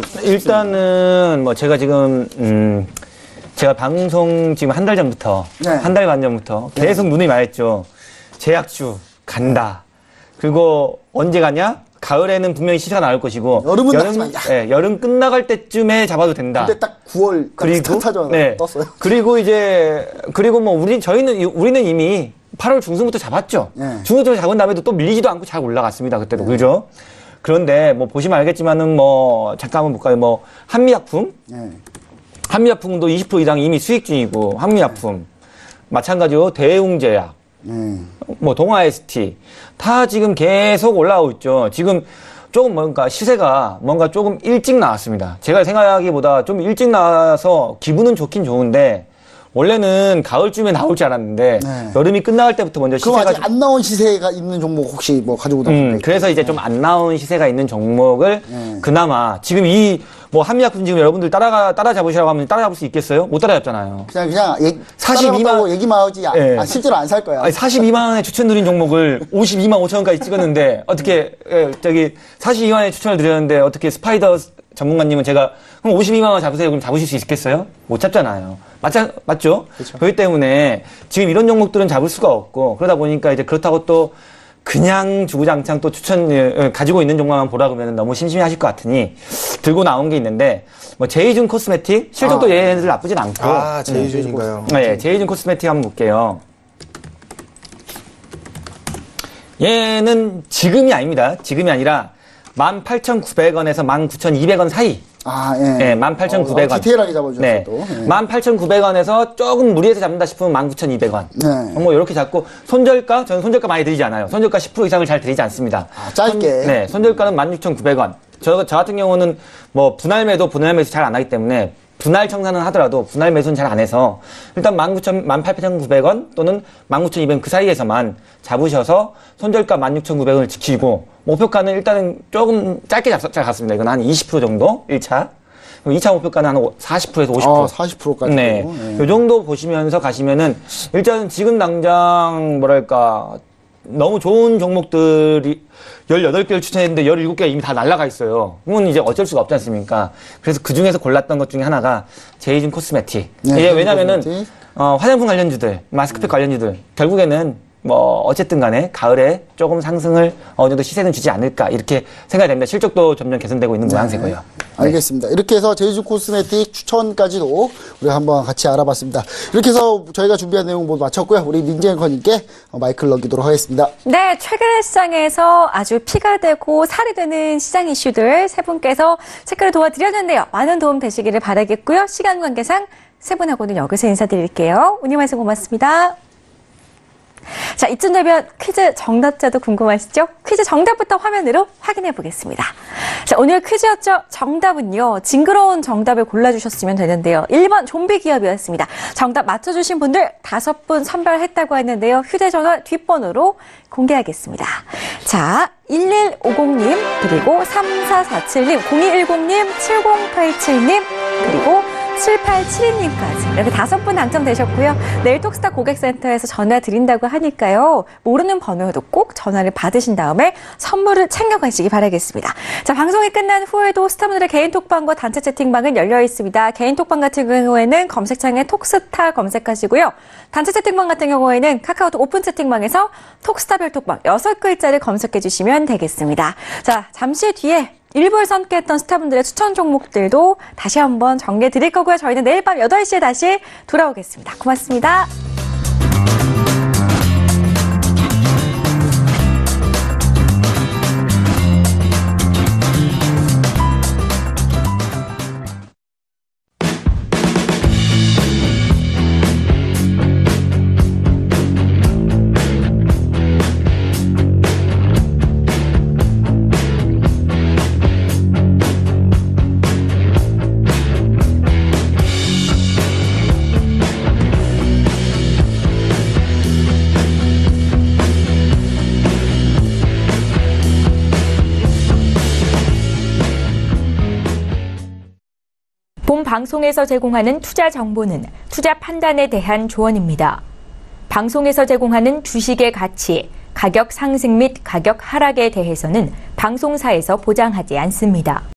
일단은 뭐 제가 지금 제가 방송 지금 한 달 전부터
네.
한 달반 전부터 계속 눈이 마했죠. 제약주 간다. 그리고 언제 가냐? 가을에는 분명히 시세가 나올 것이고
여름은 나지만
여름 끝나갈 때쯤에 잡아도 된다.
근데 딱 9월
그리고
스타트하자마자 떴어요.
그리고 뭐 우리는 이미 8월 중순부터 잡았죠.
네.
중순부터 잡은 다음에도 또 밀리지도 않고 잘 올라갔습니다. 그때도 그죠? 그런데 뭐 보시면 알겠지만은 뭐 잠깐 한번 볼까요? 뭐 한미약품,
네.
한미약품도 20% 이상 이미 수익 중이고 한미약품 마찬가지로 대웅제약, 뭐 동아ST 다 지금 계속 올라오고 있죠. 지금 조금 뭔가 시세가 뭔가 조금 일찍 나왔습니다. 제가 생각하기보다 좀 일찍 나와서 기분은 좋긴 좋은데 원래는 가을쯤에 나올 줄 알았는데
네.
여름이 끝나갈 때부터 먼저
그럼
시세가
아직 안 나온 시세가 있는 종목 혹시 뭐 가지고 나오실까요?
그래서 이제 좀 안 나온 시세가 있는 종목을 그나마 지금 이 뭐 한미약품 지금 여러분들 따라잡으시라고 하면 따라잡을 수 있겠어요? 못 따라잡잖아요.
그냥
42만
얘기만 하지
예.
실제로 안 살 거야.
아니, 42만 원에 추천드린 종목을 52만 5천 원까지 찍었는데 어떻게 42만 원에 추천을 드렸는데 어떻게 스파이더 전문가님은 제가 그럼 52만 원 잡으세요. 그럼 잡으실 수 있겠어요? 못 잡잖아요. 맞죠?
그렇죠.
그렇기 때문에 지금 이런 종목들은 잡을 수가 없고 그러다 보니까 이제 그렇다고 또 그냥 주구장창 또 가지고 있는 종목만 보라 그러면 너무 심심해하실 것 같으니 들고 나온 게 있는데 뭐 제이준 코스메틱 실적도 얘네들 나쁘진 않고
제이준인가요?
네, 제이준 코스메틱 한번 볼게요. 얘는 지금이 아닙니다. 지금이 아니라 18,900원에서 19,200원 사이. 네, 18,900원.
디테일하게 잡아주셨어요,
네.
또.
18,900원에서 조금 무리해서 잡는다 싶으면 19,200원.
네.
뭐, 이렇게 잡고, 손절가? 저는 손절가 많이 드리지 않아요. 손절가 10% 이상을 잘 드리지 않습니다.
짧게.
네, 손절가는 16,900원. 저 같은 경우는 뭐, 분할 매수 잘 안 하기 때문에, 분할 청산은 하더라도 분할 매수는 잘 안 해서 일단 18,900원 또는 19,200원 그 사이에서만 잡으셔서 손절가 16,900원을 지키고 목표가는 일단은 조금 짧게 갔습니다. 이건 한 20% 정도 1차. 2차 목표가는 한 40%에서 50%.
40%까지.
네. 요 정도 보시면서 가시면은 일단 지금 당장 뭐랄까 너무 좋은 종목들이 18개를 추천했는데 17개가 이미 다 날아가 있어요. 그건 이제 어쩔 수가 없지 않습니까? 그래서 그 중에서 골랐던 것 중에 하나가 제이준 코스메틱.
네,
이게 왜냐면은,
코스메틱.
화장품 관련주들, 마스크팩 관련주들, 결국에는 뭐, 어쨌든 간에 가을에 조금 상승을 어느 정도 시세는 주지 않을까, 이렇게 생각이 됩니다. 실적도 점점 개선되고 있는 모양새고요.
알겠습니다. 이렇게 해서 제이준 코스메틱 추천까지도 우리가 한번 같이 알아봤습니다. 이렇게 해서 저희가 준비한 내용 모두 마쳤고요. 우리 민지 앵커님께 마이크를 넘기도록 하겠습니다.
네, 최근의 시장에서 아주 피가 되고 살이 되는 시장 이슈들 세 분께서 체크를 도와드렸는데요. 많은 도움 되시기를 바라겠고요. 시간 관계상 세 분하고는 여기서 인사드릴게요. 오늘 말씀 고맙습니다. 자, 이쯤 되면 퀴즈 정답자도 궁금하시죠? 퀴즈 정답부터 화면으로 확인해 보겠습니다. 자, 오늘 퀴즈였죠? 정답은요, 징그러운 정답을 골라주셨으면 되는데요. 1번 좀비 기업이었습니다. 정답 맞춰주신 분들 5분 선별했다고 했는데요. 휴대전화 뒷번호로 공개하겠습니다. 자, 1150님, 그리고 3447님, 0210님, 7087님, 그리고 7872님까지 이렇게 5분 당첨되셨고요. 내일 톡스타 고객센터에서 전화 드린다고 하니까요. 모르는 번호여도 꼭 전화를 받으신 다음에 선물을 챙겨가시기 바라겠습니다. 자, 방송이 끝난 후에도 스타분들의 개인 톡방과 단체 채팅방은 열려 있습니다. 개인 톡방 같은 경우에는 검색창에 톡스타 검색하시고요. 단체 채팅방 같은 경우에는 카카오톡 오픈 채팅방에서 톡스타별 톡방 6글자를 검색해 주시면 되겠습니다. 자, 잠시 뒤에 일부에서 함께했던 스타분들의 추천 종목들도 다시 한번 정리해 드릴 거고요. 저희는 내일 밤 8시에 다시 돌아오겠습니다. 고맙습니다.
본 방송에서 제공하는 투자 정보는 투자 판단에 대한 조언입니다. 방송에서 제공하는 주식의 가치, 가격 상승 및 가격 하락에 대해서는 방송사에서 보장하지 않습니다.